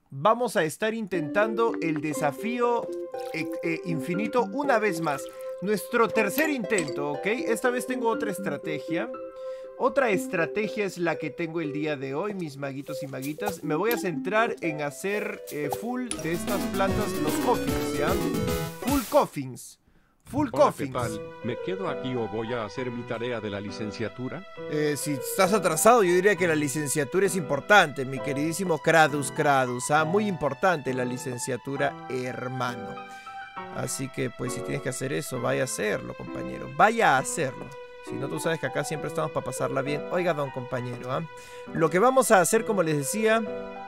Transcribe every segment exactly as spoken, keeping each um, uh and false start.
vamos a estar intentando el desafío eh, eh, infinito una vez más. Nuestro tercer intento, ¿ok? Esta vez tengo otra estrategia. Otra estrategia es la que tengo el día de hoy, mis maguitos y maguitas. Me voy a centrar en hacer eh, full de estas plantas, los coffins, ¿ya? Full coffins. Full Hola, coffins. ¿qué tal? ¿Me quedo aquí o voy a hacer mi tarea de la licenciatura? Eh, si estás atrasado, yo diría que la licenciatura es importante, mi queridísimo Kradus Kradus. ¿Ah? Muy importante la licenciatura, hermano. Así que, pues, si tienes que hacer eso, vaya a hacerlo, compañero. Vaya a hacerlo. Si no, tú sabes que acá siempre estamos para pasarla bien. Oiga, don compañero, ¿ah? Lo que vamos a hacer, como les decía,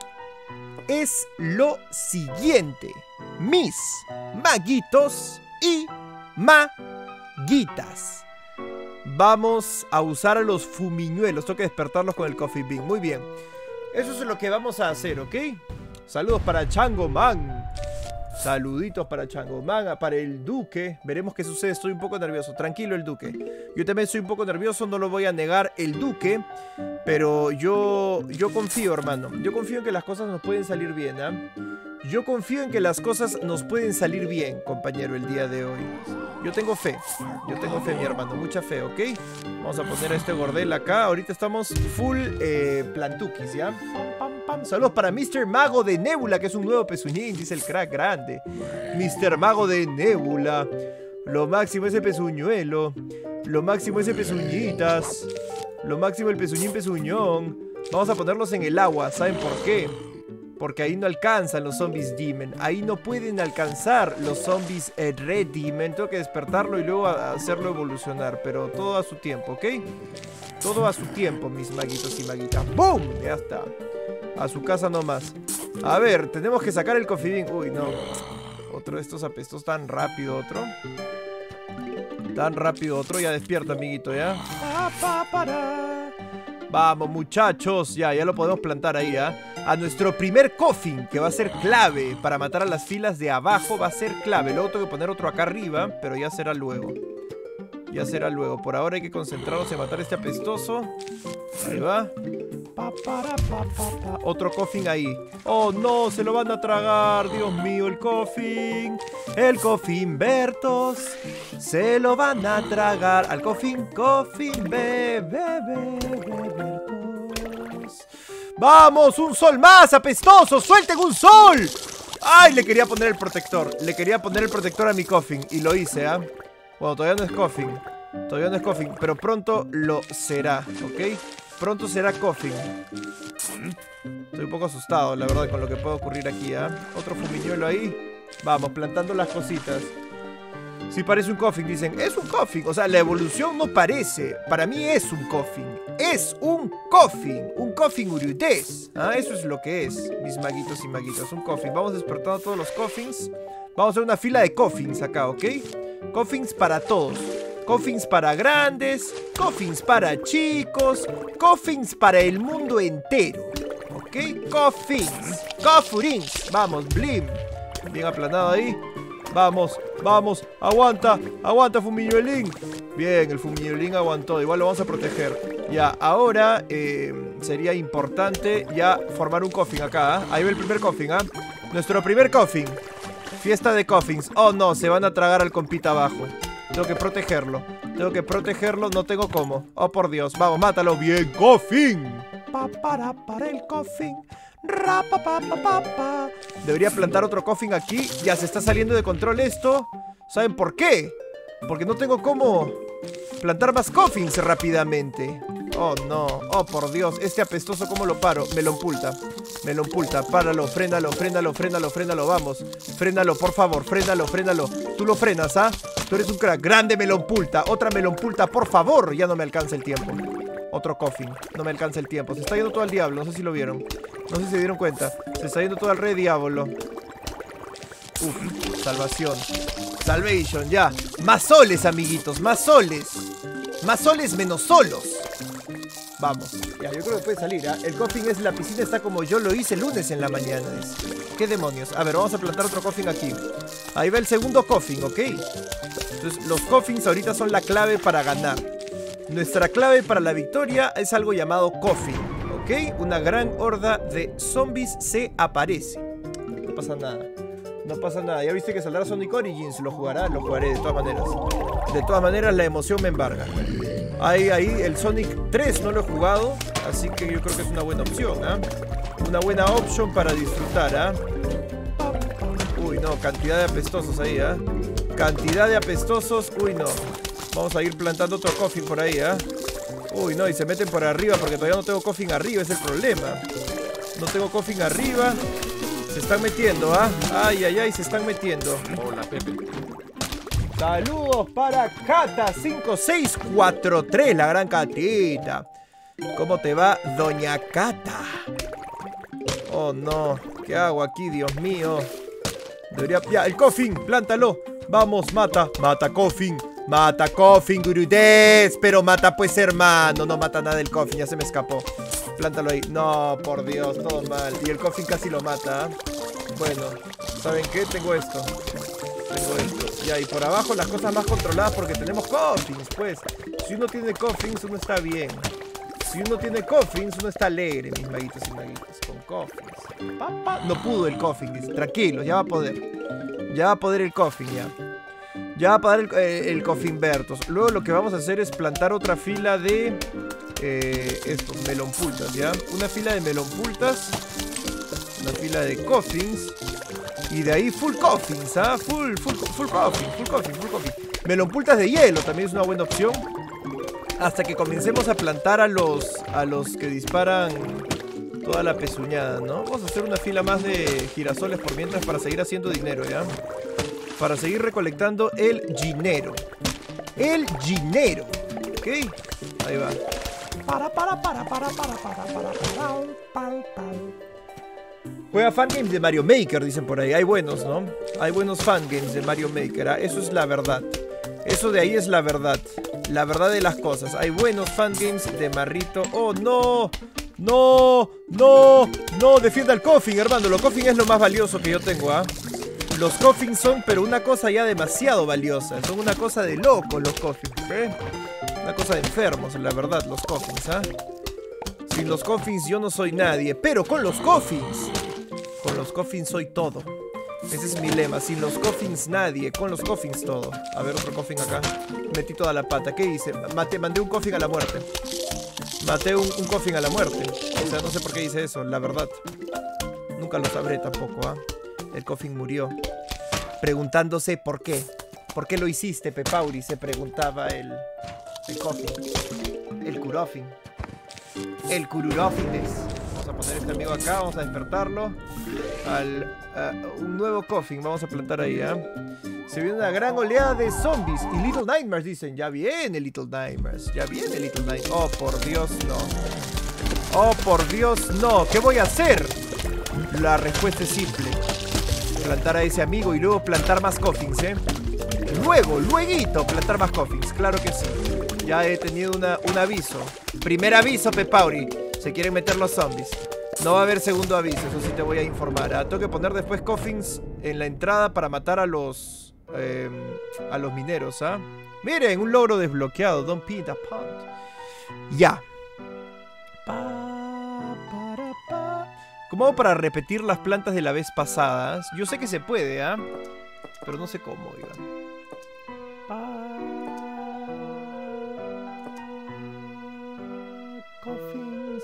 es lo siguiente. Mis maguitos y maguitas. Vamos a usar a los fumiñuelos. Tengo que despertarlos con el coffee bean. Muy bien. Eso es lo que vamos a hacer, ¿ok? Saludos para Chango Man. Saluditos para Chango Man, para el Duque. Veremos qué sucede, estoy un poco nervioso. Tranquilo, el Duque. Yo también estoy un poco nervioso, no lo voy a negar, el Duque. Pero yo, yo confío, hermano. Yo confío en que las cosas nos pueden salir bien, ¿eh? Yo confío en que las cosas nos pueden salir bien, compañero, el día de hoy. Yo tengo fe. Yo tengo fe, mi hermano. Mucha fe, ¿ok? Vamos a poner a este gordel acá. Ahorita estamos full eh, plantuquis, ¿ya? Pam, pam. Saludos para mister Mago de Nebula, que es un nuevo pezuñín, dice el crack grande. mister Mago de Nebula. Lo máximo ese pezuñuelo. Lo máximo ese pezuñitas. Lo máximo el pezuñín pezuñón. Vamos a ponerlos en el agua. ¿Saben por qué? Porque ahí no alcanzan los zombies Demon. Ahí no pueden alcanzar los zombies eh, Red Demon. Tengo que despertarlo y luego hacerlo evolucionar. Pero todo a su tiempo, ¿ok? Todo a su tiempo, mis maguitos y maguitas. ¡Boom! Ya está. A su casa nomás. A ver, tenemos que sacar el coffee bean. Uy, no. Otro de estos apestos tan rápido, otro. Tan rápido, otro. Ya despierta, amiguito, ¿ya? Vamos, muchachos. Ya, ya lo podemos plantar ahí, ¿ah? ¿eh? A nuestro primer coffin, que va a ser clave para matar a las filas de abajo. Va a ser clave. Luego tengo que poner otro acá arriba, pero ya será luego. Ya será luego. Por ahora hay que concentrarnos en matar a este apestoso. Ahí va. Pa, para, pa, pa, pa. Otro coffin ahí. Oh no, se lo van a tragar. Dios mío, el coffin. El coffin Bertos. Se lo van a tragar. Al coffin, coffin, bebé, bebé, Bertos. ¡Vamos! ¡Un sol más, apestoso! ¡Suelten un sol! ¡Ay! Le quería poner el protector. Le quería poner el protector a mi coffin. Y lo hice, ¿ah? ¿eh? Bueno, todavía no es coffin. Todavía no es coffin. Pero pronto lo será, ¿ok? Pronto será coffin. Estoy un poco asustado, la verdad, con lo que puede ocurrir aquí, ¿eh? Otro fumiñuelo ahí. Vamos, plantando las cositas. Sí parece un coffin, dicen. Es un coffin. O sea, la evolución no parece. Para mí es un coffin. Es un coffin. Un coffin urudés. ¿Ah? Eso es lo que es, mis maguitos y maguitas. Un coffin. Vamos despertando todos los coffins. Vamos a hacer una fila de coffins acá, ¿ok? Coffins para todos. Coffins para grandes. Coffins para chicos. Coffins para el mundo entero. ¿Ok? Coffins. Coffurins. Vamos, blim. Bien aplanado ahí. Vamos, vamos, aguanta, aguanta fumiñuelín. Bien, el fumiñuelín aguantó, igual lo vamos a proteger. Ya, ahora eh, sería importante ya formar un coffin acá, ¿eh? Ahí va el primer coffin, ¿eh? Nuestro primer coffin. Fiesta de coffins. Oh no, se van a tragar al compita abajo. Tengo que protegerlo, tengo que protegerlo, no tengo cómo. Oh por Dios, vamos, mátalo. Bien, coffin. Pa, para, para el coffin. Rapa, pa, pa, pa, pa. Debería plantar otro coffin aquí. Ya se está saliendo de control esto. ¿Saben por qué? Porque no tengo cómo plantar más coffins rápidamente. Oh no, oh por Dios. Este apestoso, ¿cómo lo paro? Me lo empulta. Me lo empulta, páralo, frénalo, frénalo, frénalo, frénalo, vamos. Frénalo, por favor, frénalo, frénalo. Tú lo frenas, ¿ah? Tú eres un crack. Grande melompulta. Otra melompulta, por favor. Ya no me alcanza el tiempo. Otro coffin, no me alcanza el tiempo. Se está yendo todo al diablo, no sé si lo vieron. No sé si se dieron cuenta. Se está yendo todo al re diablo. Uf, salvación. Salvation, ya. Más soles, amiguitos, más soles. Más soles menos solos. Vamos, ya, yo creo que puede salir, ¿eh? El coffin es, la piscina está como yo lo hice el lunes en la mañana. ¿Qué demonios? A ver, vamos a plantar otro coffin aquí. Ahí va el segundo coffin, ¿ok? Entonces, los coffins ahorita son la clave para ganar. Nuestra clave para la victoria es algo llamado coffin, ¿ok? Una gran horda de zombies se aparece. no pasa nada. No pasa nada. Ya viste que saldrá Sonic Origins, lo jugará, lo jugaré de todas maneras. De todas maneras la emoción me embarga. Ahí, ahí, el Sonic tres no lo he jugado, así que yo creo que es una buena opción, ¿ah? ¿eh? Una buena opción para disfrutar, ¿ah? ¿eh? Uy, no, cantidad de apestosos ahí, ¿ah? ¿eh? Cantidad de apestosos, uy, no. Vamos a ir plantando otro coffin por ahí, ¿ah? ¿eh? Uy, no, y se meten por arriba porque todavía no tengo coffin arriba, ese es el problema. No tengo coffin arriba. Se están metiendo, ¿ah? ¿eh? Ay, ay, ay, se están metiendo. Hola, Pepe. Saludos para Cata cinco seis cuatro tres, la gran Catita. ¿Cómo te va, doña Cata? Oh, no. ¿Qué hago aquí, Dios mío? Debería... Ya, el coffin, plántalo. Vamos, mata, mata coffin. Mata coffin, gurudez. Pero mata pues, hermano. No mata nada el coffin, ya se me escapó. Plántalo ahí. No, por Dios, todo mal. Y el coffin casi lo mata. Bueno, ¿saben qué? Tengo esto. Tengo esto. Ya, y por abajo las cosas más controladas porque tenemos coffins, pues. Si uno tiene coffins, uno está bien. Si uno tiene coffins, uno está alegre, mis maguitos y maguitos. Con coffins. Papá. No pudo el coffin, dice. Tranquilo, ya va a poder. Ya va a poder el coffin, ya. Ya va a poder el, eh, el coffinbertos. Luego lo que vamos a hacer es plantar otra fila de... Eh, estos, melonpultas, ¿ya? Una fila de melonpultas. Una fila de coffins. Y de ahí full coffins, ¿ah? ¿eh? Full, full, full coffin, full coffin, full coffin. Melonpultas de hielo también es una buena opción. Hasta que comencemos a plantar a los, a los que disparan toda la pezuñada, ¿no? Vamos a hacer una fila más de girasoles por mientras para seguir haciendo dinero, ¿ya? Para seguir recolectando el dinero. El dinero. ¿Ok? Ahí va. Para, para, para, para, para, para, para, para, para, para. Juega fangames de Mario Maker, dicen por ahí. Hay buenos, ¿no? Hay buenos fangames de Mario Maker, ¿eh? Eso es la verdad. Eso de ahí es la verdad. La verdad de las cosas. Hay buenos fangames de Marrito. ¡Oh, no! ¡No! ¡No! ¡No! Defienda el coffin, hermano. Los coffin es lo más valioso que yo tengo, ¿ah? ¿eh? Los coffins son, pero una cosa ya demasiado valiosa. Son una cosa de loco los coffins, ¿eh? Una cosa de enfermos, la verdad, los coffins, ¿ah? ¿eh? Sin los coffins yo no soy nadie. Pero con los coffins... Con los coffins soy todo. Ese es mi lema. Sin los coffins nadie. Con los coffins todo. A ver, otro coffin acá. Metí toda la pata. ¿Qué hice? Maté, mandé un coffin a la muerte. Maté un, un coffin a la muerte. O sea, no sé por qué hice eso, la verdad. Nunca lo sabré tampoco, ¿ah? ¿eh? El coffin murió. Preguntándose por qué. ¿Por qué lo hiciste, Pepauri? Se preguntaba el... El coffin. El curofin. El cururofin es... Vamos a poner este amigo acá, vamos a despertarlo. Al, uh, un nuevo coffin, vamos a plantar ahí, ¿eh? Se viene una gran oleada de zombies. Y Little Nightmares dicen, ya viene Little Nightmares. Ya viene Little Nightmares. Oh, por Dios, no. Oh, por Dios, no. ¿Qué voy a hacer? La respuesta es simple. Plantar a ese amigo y luego plantar más coffins, ¿eh? Luego, lueguito, plantar más coffins. Claro que sí. Ya he tenido una, un aviso. Primer aviso, Pepauri. Se quieren meter los zombies. No va a haber segundo aviso, eso sí te voy a informar, ¿eh? Tengo que poner después coffins en la entrada para matar a los... Eh, a los mineros, ¿ah? ¿eh? Miren, un logro desbloqueado. Don't pee the pond. Ya. Pa, para, pa. ¿Cómo hago para repetir las plantas de la vez pasada? Yo sé que se puede, ¿ah? ¿eh? Pero no sé cómo, oigan. Coffins.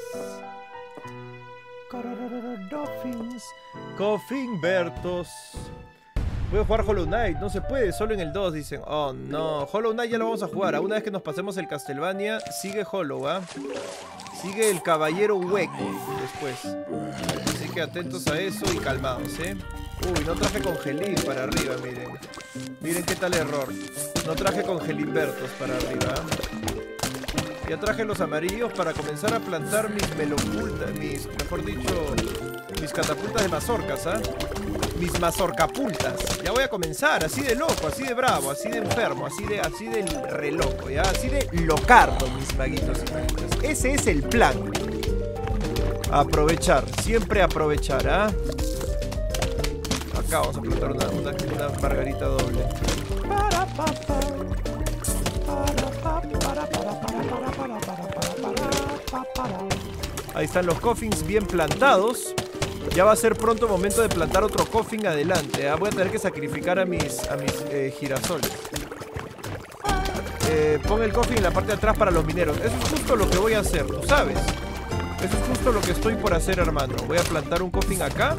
Dolphins. Coffinbertos. Voy a jugar Hollow Knight. No se puede, solo en el dos dicen. Oh no, Hollow Knight ya lo vamos a jugar. Una vez que nos pasemos el Castlevania, sigue Hollow, ¿ah? ¿eh? Sigue el Caballero Hueco después. Así que atentos a eso y calmados, ¿eh? Uy, no traje congelín para arriba, miren. Miren qué tal error. No traje congelimbertos para arriba. Ya traje los amarillos para comenzar a plantar mis melopultas, mis, mejor dicho, mis catapultas de mazorcas, ¿ah? ¿eh? Mis mazorcapultas. Ya voy a comenzar, así de loco, así de bravo, así de enfermo, así de, así de re loco, ¿ya? Así de locardo, mis maguitos y maguitas. Ese es el plan. Aprovechar, siempre aprovechar, ¿ah? ¿eh? Acá vamos a plantar una, una, una margarita doble. Para, pa, pa. Ahí están los coffins bien plantados. Ya va a ser pronto momento de plantar otro coffin adelante, ¿eh? Voy a tener que sacrificar a mis, a mis eh, girasoles. Eh, pon el coffin en la parte de atrás para los mineros. Eso es justo lo que voy a hacer, ¿tú sabes? Eso es justo lo que estoy por hacer, hermano. Voy a plantar un coffin acá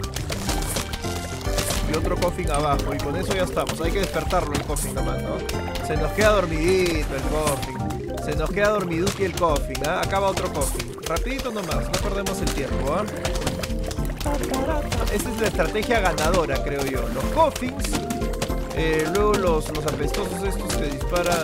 y otro coffin abajo. Y con eso ya estamos. Hay que despertarlo el coffin nomás, ¿no? Se nos queda dormidito el coffin. Se nos queda dormiduki el coffin, ¿ah? ¿eh? Acá va otro coffin. Rapidito nomás, no perdemos el tiempo, ¿ah? ¿eh? Esta es la estrategia ganadora, creo yo. Los coffins, eh, luego los, los apestosos estos que disparan,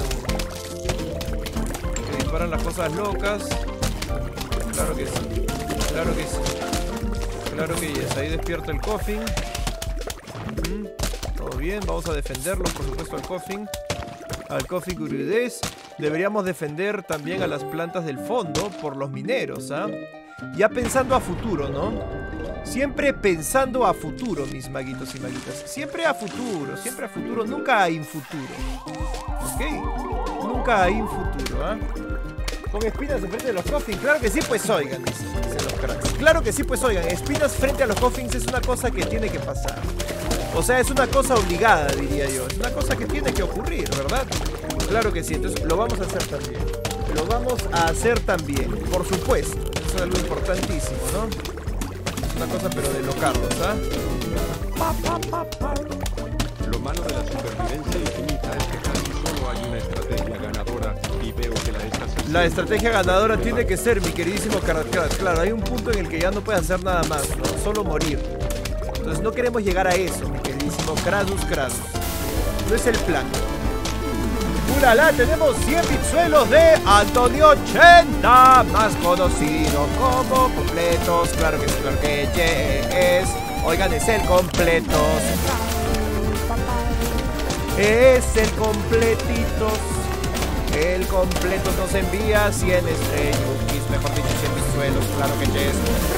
que disparan las cosas locas. Claro que sí, claro que sí. Claro que yes, ahí despierta el coffin. Mm, todo bien, vamos a defenderlo, por supuesto, al coffin. Al coffin Gurudés. Deberíamos defender también a las plantas del fondo por los mineros, ¿ah? ¿eh? Ya pensando a futuro, ¿no? Siempre pensando a futuro, mis maguitos y maguitas. Siempre a futuro, siempre a futuro, nunca a infuturo. ¿Ok? Nunca a infuturo, ¿ah? ¿eh? Con espinas enfrente de los coffins. Claro que sí, pues oigan, dicen, dicen los cracks. Claro que sí, pues oigan. Espinas frente a los coffins es una cosa que tiene que pasar. O sea, es una cosa obligada, diría yo. Es una cosa que tiene que ocurrir, ¿verdad? Claro que sí, entonces lo vamos a hacer también. Lo vamos a hacer también, por supuesto. Eso es algo importantísimo, ¿no? Es una cosa pero de locarlos, ¿ah? Lo malo de la supervivencia infinita es que casi solo hay una estrategia ganadora y veo que la estás haciendo. La estrategia ganadora tiene que ser, mi queridísimo Caracas. Claro, hay un punto en el que ya no puedes hacer nada más, ¿no? Solo morir. Entonces no queremos llegar a eso, mi queridísimo Krasus Krasus. No es el plan. ¡Ulala! Tenemos cien pixuelos de Antonio ochenta, más conocido como Completos. Claro que sí, claro que es. Oigan, es el Completos. Es el Completitos. El Completos nos envía cien estrellas, mejor dicho, cien pixuelos. Claro que es.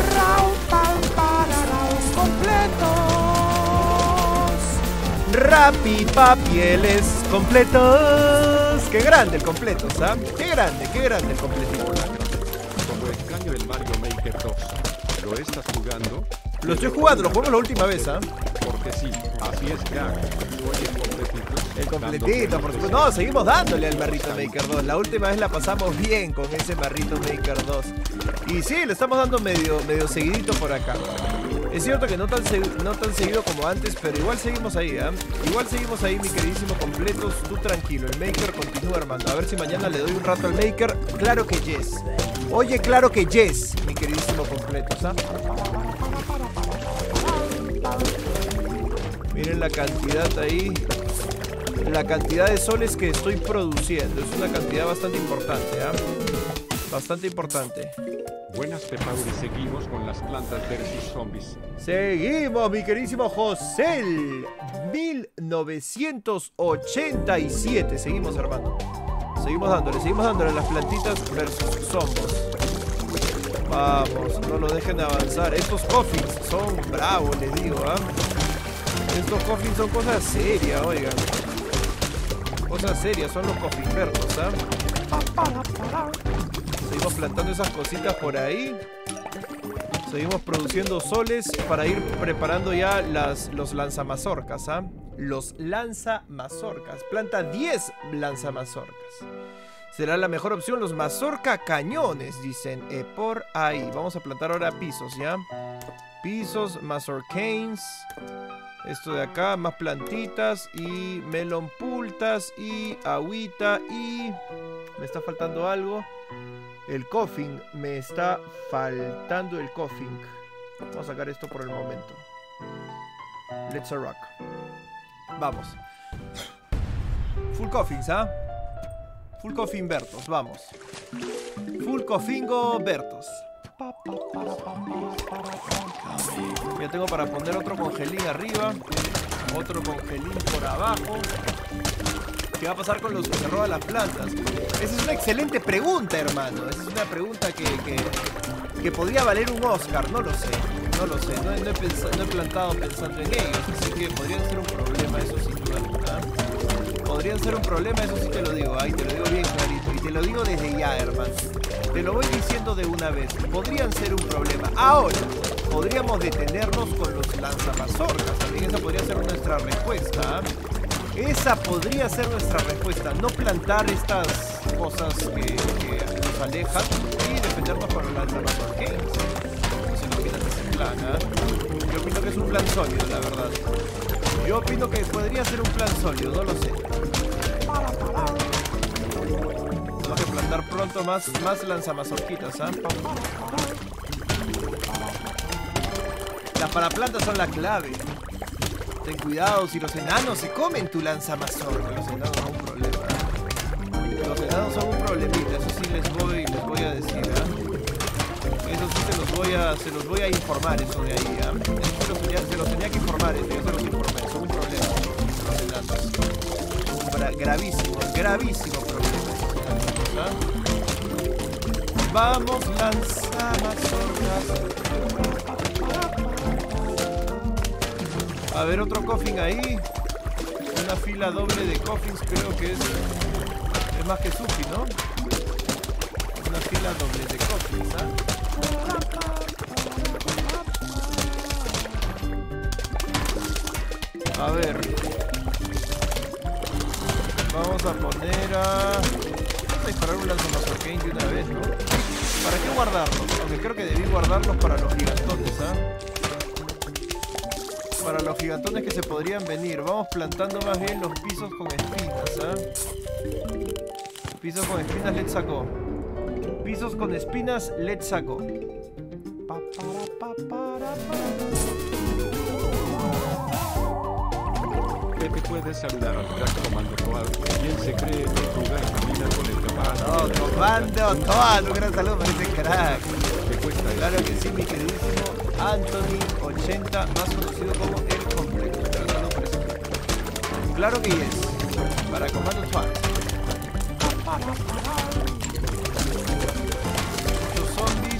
Completos. Rapi papieles completos. Qué grande el completo, ¿sabes? Qué grande, qué grande el completito. Como extraño el Mario Maker dos. ¿Lo estás jugando? Lo estoy jugando, lo jugamos la última vez, ¿ah? ¿eh? Porque sí, así es, crack. Oye, el completito. El completito, por supuesto. No, seguimos dándole al Marrito Maker dos. La última vez la pasamos bien con ese Marrito Maker dos. Y sí, le estamos dando medio, medio seguidito por acá. Es cierto que no tan, no tan seguido como antes, pero igual seguimos ahí, ¿eh? Igual seguimos ahí, mi queridísimo Completos. Tú tranquilo, el Maker continúa armando. A ver si mañana le doy un rato al Maker. Claro que yes. Oye, claro que yes, mi queridísimo Completos, ¿ah? Miren la cantidad ahí. La cantidad de soles que estoy produciendo. Es una cantidad bastante importante, ¿ah? ¿eh? Bastante importante. Buenas, Pepauri, seguimos con las plantas versus zombies. Seguimos, mi queridísimo Josel. mil novecientos ochenta y siete. Seguimos, hermano. Seguimos dándole, seguimos dándole las plantitas versus zombies. Vamos, no lo dejen de avanzar. Estos coffins son bravos, les digo, ¿ah? ¿eh? Estos coffins son cosas serias, oigan. Cosas serias, son los cofinbertos, ¿ah? ¿eh? Seguimos plantando esas cositas por ahí. Seguimos produciendo soles para ir preparando ya las, los lanzamazorcas, ¿ah? ¿eh? Los lanzamazorcas. Planta diez lanzamazorcas. Será la mejor opción los mazorca cañones, dicen eh, por ahí. Vamos a plantar ahora pisos, ¿ya? Pisos, mazorcanes. Esto de acá, más plantitas y melon pultas y agüita y... me está faltando algo. El coffin, me está faltando el coffin. Vamos a sacar esto por el momento. Let's a rock. Vamos. Full coffins, ¿ah? ¿eh? Full coffin Bertos, vamos. Full coffingo Bertos. Ya tengo para poner otro congelín arriba. Otro congelín por abajo. ¿Qué va a pasar con los que se roban las plantas? Esa es una excelente pregunta, hermano. Esa es una pregunta que, que, que podría valer un Oscar. No lo sé. No lo sé. No, no, he, pensado, no he plantado pensando en ellos. Así que podrían ser un problema, eso sin duda alguna. Podrían ser un problema, eso sí te lo digo. Ay, te lo digo bien clarito. Y te lo digo desde ya, hermano. Te lo voy diciendo de una vez. Podrían ser un problema. Ahora, podríamos detenernos con los lanzamazorcas. También esa podría ser nuestra respuesta. Esa podría ser nuestra respuesta. No plantar estas cosas que, que nos alejan y defendernos con los lanzamazorcas. No sé qué opinas de ese plan, ¿eh? Yo opino que es un plan sólido, la verdad. Yo opino que podría ser un plan sólido, no lo sé. Tenemos que plantar pronto más, más lanzamazorquitas, ¿ah? ¿eh? Las paraplantas son la clave. Ten cuidado si los enanos se comen tu lanzamazorca. Los enanos son un problema. Los enanos son un problemita, eso sí les voy, les voy a decir, ¿eh? Eso sí se los voy a, se los voy a informar, eso de ahí, ¿eh? Eso se los tenía, se los tenía que informar, eso yo se los informé. Son un problema, los enanos. Un gra gravísimo, gravísimo problema esos enanos, ¿eh? Vamos, lanzamazorcas. A ver, otro coffin ahí. Una fila doble de coffins, creo que es, es más que sufi, ¿no? Una fila doble de coffins, ¿ah? ¿eh? A ver. Vamos a poner a... Vamos a disparar un lanzamazorquín de una vez, ¿no? ¿Para qué guardarlos? Aunque creo que debí guardarlos para los gigantones, ¿ah? ¿eh? Para los gigantones que se podrían venir. Vamos plantando más bien los pisos con espinas, ¿eh? Pisos con espinas, let's saco. Pisos con espinas, let's saco. Pa, para, pa, para, para. Pepe puede saludar al crack Comando Toad. ¿Quién se cree que jugar camina con el capaz? No, Comando Toad, un gran saludo para ese crack. ¿Qué cuesta? Claro que sí, mi queridísimo Anthony ochenta, más conocido como El Complejo. Un gran saludo para ese crack. Claro que yes, para Comando Toad. Muchos zombies,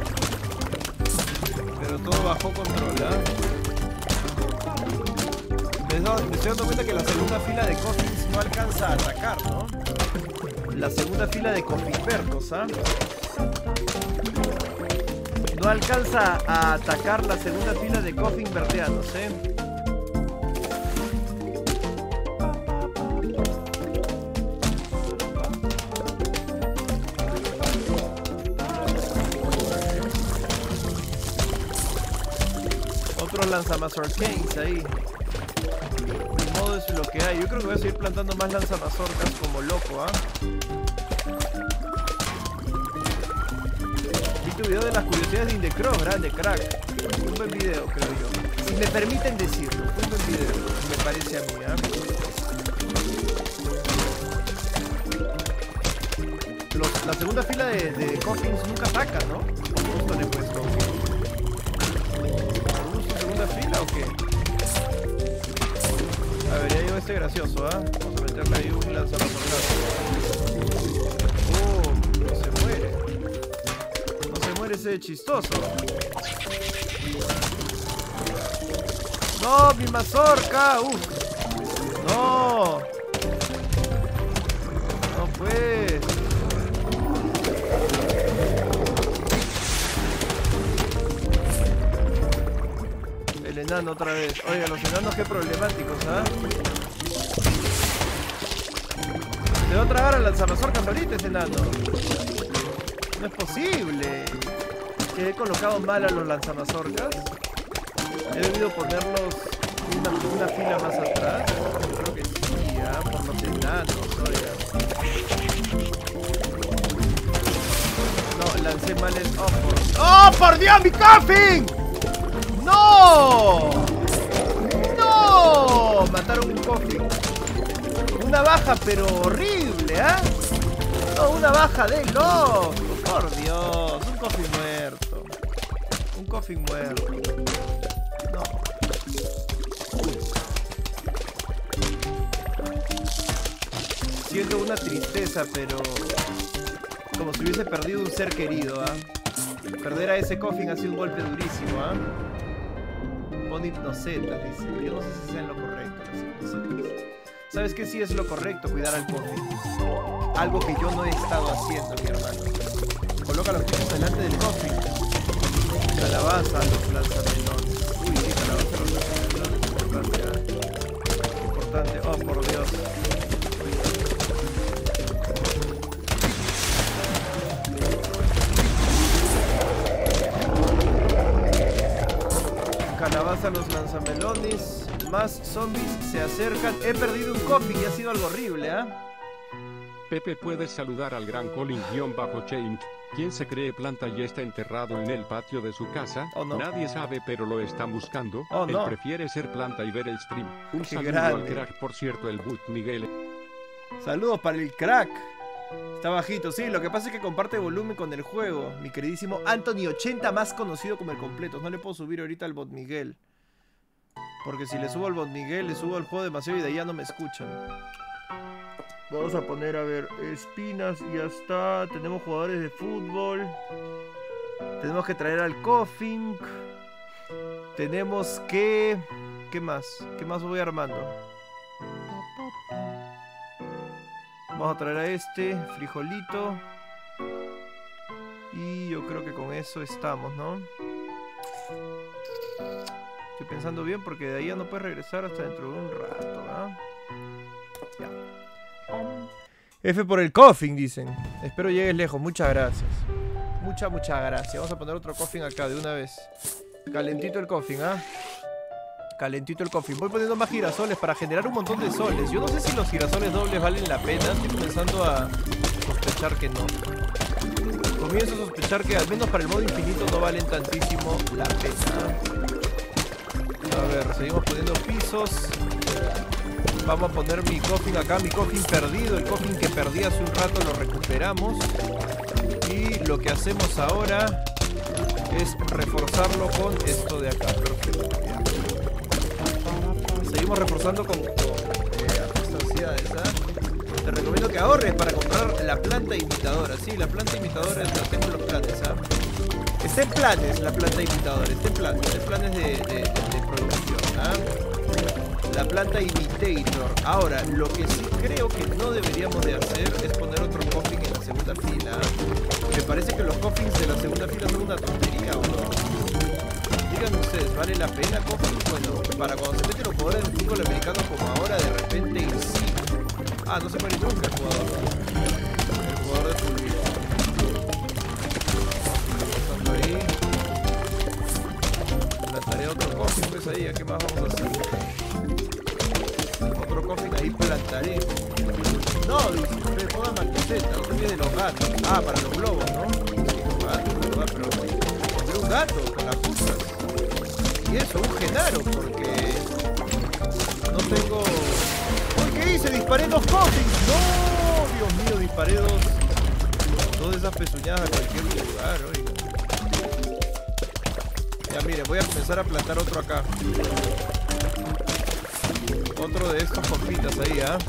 pero todo bajo control, ¿eh? Me, do, me estoy dando cuenta que la segunda fila de coffins no alcanza a atacar, ¿no? La segunda fila de cofinbertos, ¿ah? No alcanza a atacar la segunda fila de coffin verdeanos, ¿eh? Otros lanzamazorcanes ahí. De modo es lo que hay. Yo creo que voy a seguir plantando más lanzamazorcas como loco, ¿ah? Vi tu video de las curiosidades de Indecross, grande crack. Un buen video, creo yo. Si me permiten decirlo, un buen video, me parece a mí, ¿eh? Los, la segunda fila de, de coffins nunca ataca, ¿no? Justo le he puesto. ¿Justo segunda fila o qué? A ver, ya llegó este gracioso, ¿ah? ¿eh? Vamos a meterle ahí un lanzamazorcazo. ¡Oh! No se muere. No se muere ese chistoso. ¡No! ¡Mi mazorca! ¡Uf! ¡No! ¡No pues! El enano otra vez. Oiga, los enanos qué problemáticos, ¿ah? ¿eh? Se va a tragar al lanzamazorcas ahorita ese enano. No es posible. Que he colocado mal a los lanzamazorcas. He debido ponerlos una, una fila más atrás. Yo creo que sí, ¿eh? Por los enanos, oiga. No, lancé mal el... ¡Oh, por, ¡Oh, por Dios, mi coffin! ¡No! ¡No! Mataron un coffin. Una baja, pero horrible, ¿ah? ¿eh? No, una baja de loco. Por Dios, un coffin muerto. Un coffin muerto. No. Siento una tristeza, pero... como si hubiese perdido un ser querido, ¿ah? ¿eh? Perder a ese coffin ha sido un golpe durísimo, ¿ah? ¿eh? Pon hipnosetas, dice. Yo no sé si sea lo correcto las hipnosetas. ¿Sabes qué? Sí es lo correcto, cuidar al coffin. Algo que yo no he estado haciendo, mi hermano. Coloca los pisos delante del coffin. Calabaza a los lanzamelones. Uy, sí, calabaza a los lanzamelones. Importante, ¿eh? Importante. Oh, por Dios. Calabaza a los lanzamelones. Más zombies se acercan. He perdido un coffin y ha sido algo horrible, ¿ah? ¿eh? Pepe, puedes saludar al gran Colin-Chain, quien se cree planta y está enterrado en el patio de su casa. Oh, no. Nadie sabe, pero lo están buscando. Oh, Él no. prefiere ser planta y ver el stream. Un Qué saludo grande. al crack, por cierto, el Boot Miguel. Saludos para el crack. Está bajito, sí, lo que pasa es que comparte volumen con el juego. Mi queridísimo Anthony ochenta, más conocido como el completo. No le puedo subir ahorita al Bot Miguel, porque si le subo al Bot Miguel, le subo al juego demasiado y de ahí ya no me escuchan. Vamos a poner, a ver, espinas, ya está. Tenemos jugadores de fútbol. Tenemos que traer al Coffin. Tenemos que... ¿Qué más? ¿Qué más voy armando? Vamos a traer a este, frijolito. Y yo creo que con eso estamos, ¿no? Estoy pensando bien porque de ahí ya no puedes regresar hasta dentro de un rato, ¿ah? Ya. F por el coffin, dicen. Espero llegues lejos, muchas gracias. Muchas, muchas gracias. Vamos a poner otro coffin acá de una vez. Calentito el coffin, ¿ah? Calentito el coffin. Voy poniendo más girasoles para generar un montón de soles. Yo no sé si los girasoles dobles valen la pena. Estoy comenzando a sospechar que no. Comienzo a sospechar que al menos para el modo infinito no valen tantísimo la pena. A ver, seguimos poniendo pisos. Vamos a poner mi coffin acá, mi coffin perdido. El coffin que perdí hace un rato lo recuperamos. Y lo que hacemos ahora es reforzarlo con esto de acá. Perfecto. Ya. Seguimos reforzando con, con eh, estas unidades, ¿eh? Te recomiendo que ahorres para comprar la planta imitadora. Sí, la planta imitadora la tengo en los planes, ¿eh? Está en planes la planta imitadora. Está en planes, está en planes de, de, de, de producción, ¿eh? La planta imitator. Ahora, lo que sí creo que no deberíamos de hacer es poner otro coffin en la segunda fila. Me parece que los coffins de la segunda fila son una tontería, ¿o no? Díganme ustedes, ¿vale la pena coffin? Bueno, para cuando se meten los jugadores del fútbol americano como ahora, de repente sí. Ah, no se muere nunca el jugador. El jugador de fútbol. Pasando ahí. Plantaré otro coffin, pues ahí, ¿qué más vamos a hacer? Otro coffin ahí plantaré. No, dice, pongan maquiseta, no se de los gatos. Ah, para los globos, ¿no? Sí, los gatos, ¿verdad? Pero pondré un gato con las justas. Y eso, un genaro, porque no tengo... Uy, ¿qué hice? Disparé dos coffins. No, Dios mío, disparé dos. Todas esas pezuñadas a cualquier lugar, oiga. Ya, miren, voy a comenzar a plantar otro acá. Otro de estos compitas ahí, ¿ah?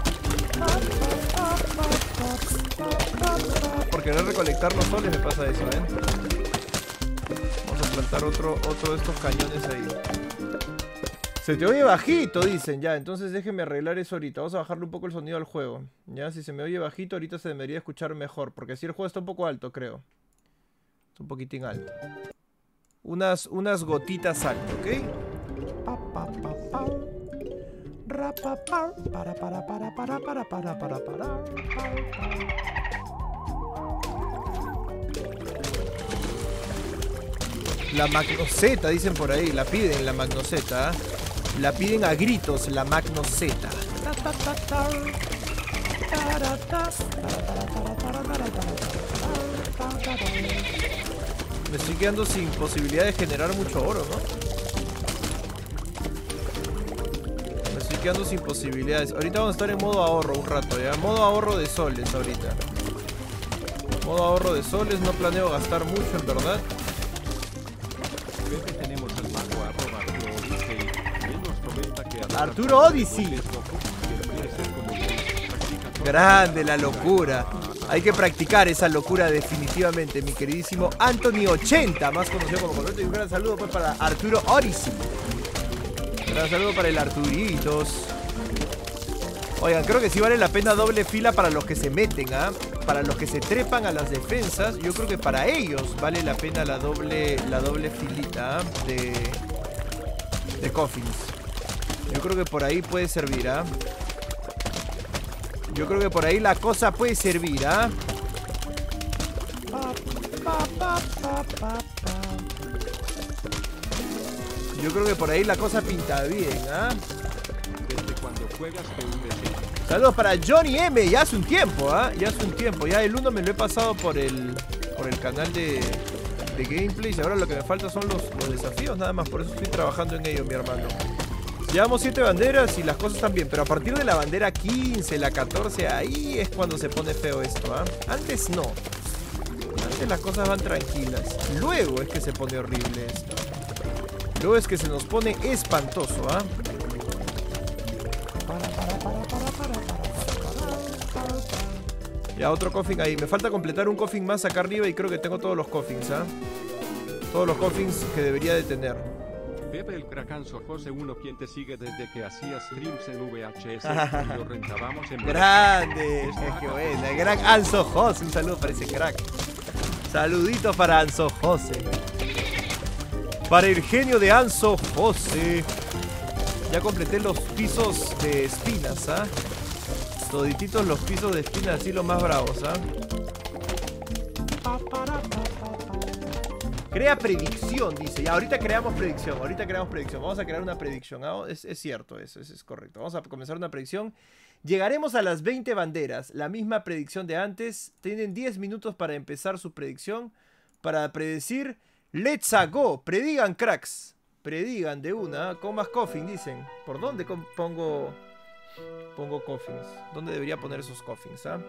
¿eh? Por querer recolectar los soles me pasa eso, ¿eh? Vamos a plantar otro, otro de estos cañones ahí. Se te oye bajito, dicen, ya. Entonces déjenme arreglar eso ahorita. Vamos a bajarle un poco el sonido al juego. Ya, si se me oye bajito, ahorita se debería escuchar mejor. Porque si el juego está un poco alto, creo. Está un poquitín alto. Unas, unas gotitas alto, ¿ok? Pa, pa, pa, pa. Para para para para para para para para para. La Magnozeta, dicen por ahí, la piden la Magnozeta. La piden a gritos la Magnozeta. Me estoy quedando sin posibilidad de generar mucho oro, ¿no? Quedando sin posibilidades. Ahorita vamos a estar en modo ahorro un rato, ya. Modo ahorro de soles ahorita. Modo ahorro de soles. No planeo gastar mucho, en verdad. Creo que tenemos al mago arroba Arturo Odyssey. Él nos comenta que Arturo Odyssey. Grande la locura. Hay que practicar esa locura definitivamente. Mi queridísimo Anthony ochenta, más conocido como Correcto. Y un gran saludo pues para Arturo Odyssey. Un gran saludo para el Arturitos. Oigan, creo que sí vale la pena doble fila para los que se meten, ¿ah? ¿eh? Para los que se trepan a las defensas, yo creo que para ellos vale la pena la doble, la doble filita, ¿eh? de, de coffins. Yo creo que por ahí puede servir, ¿ah? ¿eh? Yo creo que por ahí la cosa puede servir, ¿ah? ¿eh? Yo creo que por ahí la cosa pinta bien, ¿ah? ¿eh? Desde cuando juegas P V P. Saludos para Johnny M, ya hace un tiempo, ¿ah? ¿eh? Ya hace un tiempo, ya el uno me lo he pasado por el por el canal de, de gameplays. Ahora lo que me falta son los, los desafíos, nada más, por eso estoy trabajando en ello, mi hermano. Llevamos siete banderas y las cosas están bien, pero a partir de la bandera quince, la catorce, ahí es cuando se pone feo esto, ¿ah? ¿eh? Antes no. Antes las cosas van tranquilas. Luego es que se pone horrible esto. Luego es que se nos pone espantoso, ¿ah? ¿eh? Ya, otro coffin ahí. Me falta completar un coffin más acá arriba y creo que tengo todos los coffins, ¿ah? ¿eh? Todos los coffins que debería de tener. Pepe el crack Anso José uno, quien te sigue desde que hacías streams en V H S y lo rentábamos en... ¡Grande! Es que buena. El crack Anso José. Un saludo para ese crack. Saludito para Anso José. Para el genio de Anso José. Ya completé los pisos de espinas, ¿ah? ¿eh? Todititos los pisos de espinas, así los más bravos, ¿ah? ¿eh? Crea predicción, dice. Ya, ahorita creamos predicción. Ahorita creamos predicción. Vamos a crear una predicción, ¿ah? Es, es cierto eso, es, es correcto. Vamos a comenzar una predicción. Llegaremos a las veinte banderas. La misma predicción de antes. Tienen diez minutos para empezar su predicción. Para predecir. Let's a go. Predigan, cracks. Predigan de una. Con más coffin, dicen. ¿Por dónde pongo, pongo coffins? ¿Dónde debería poner esos coffins, ah?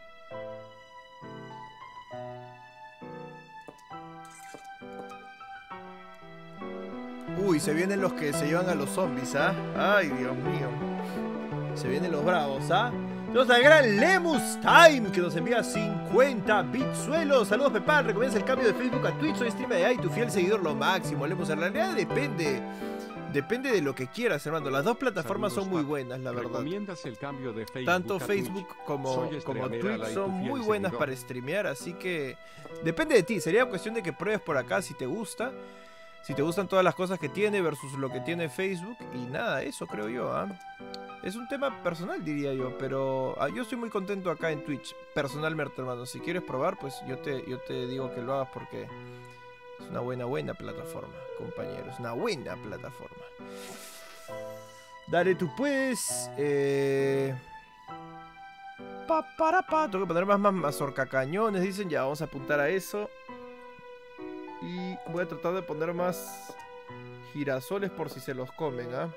Uy, se vienen los que se llevan a los zombies, ¿ah? Ay, Dios mío. Se vienen los bravos, ¿ah? Saludos al gran Lemus Time, que nos envía cincuenta bitsuelos. Saludos, Pepa. Recomienza el cambio de Facebook a Twitch. Soy streamer de ahí, tu fiel seguidor lo máximo. Lemus, en realidad depende. Depende de lo que quieras, hermano. Las dos plataformas Saludos, son muy buenas, la verdad. ¿Recomiendas el cambio de Facebook Tanto a Facebook Twitch? como, como Twitch son muy buenas seguidor. para streamear, así que depende de ti. Sería cuestión de que pruebes por acá si te gusta. Si te gustan todas las cosas que tiene versus lo que tiene Facebook. Y nada, eso creo yo, ¿ah? Es un tema personal, diría yo. Pero ah, yo estoy muy contento acá en Twitch. Personalmente, hermano. Si quieres probar, pues yo te, yo te digo que lo hagas porque es una buena, buena plataforma, compañeros. Una buena plataforma. Dale tú pues. Eh... Pa, para, pa. Tengo que poner más, más mazorcacañones. Dicen, ya, vamos a apuntar a eso. Y voy a tratar de poner más girasoles por si se los comen, ¿ah?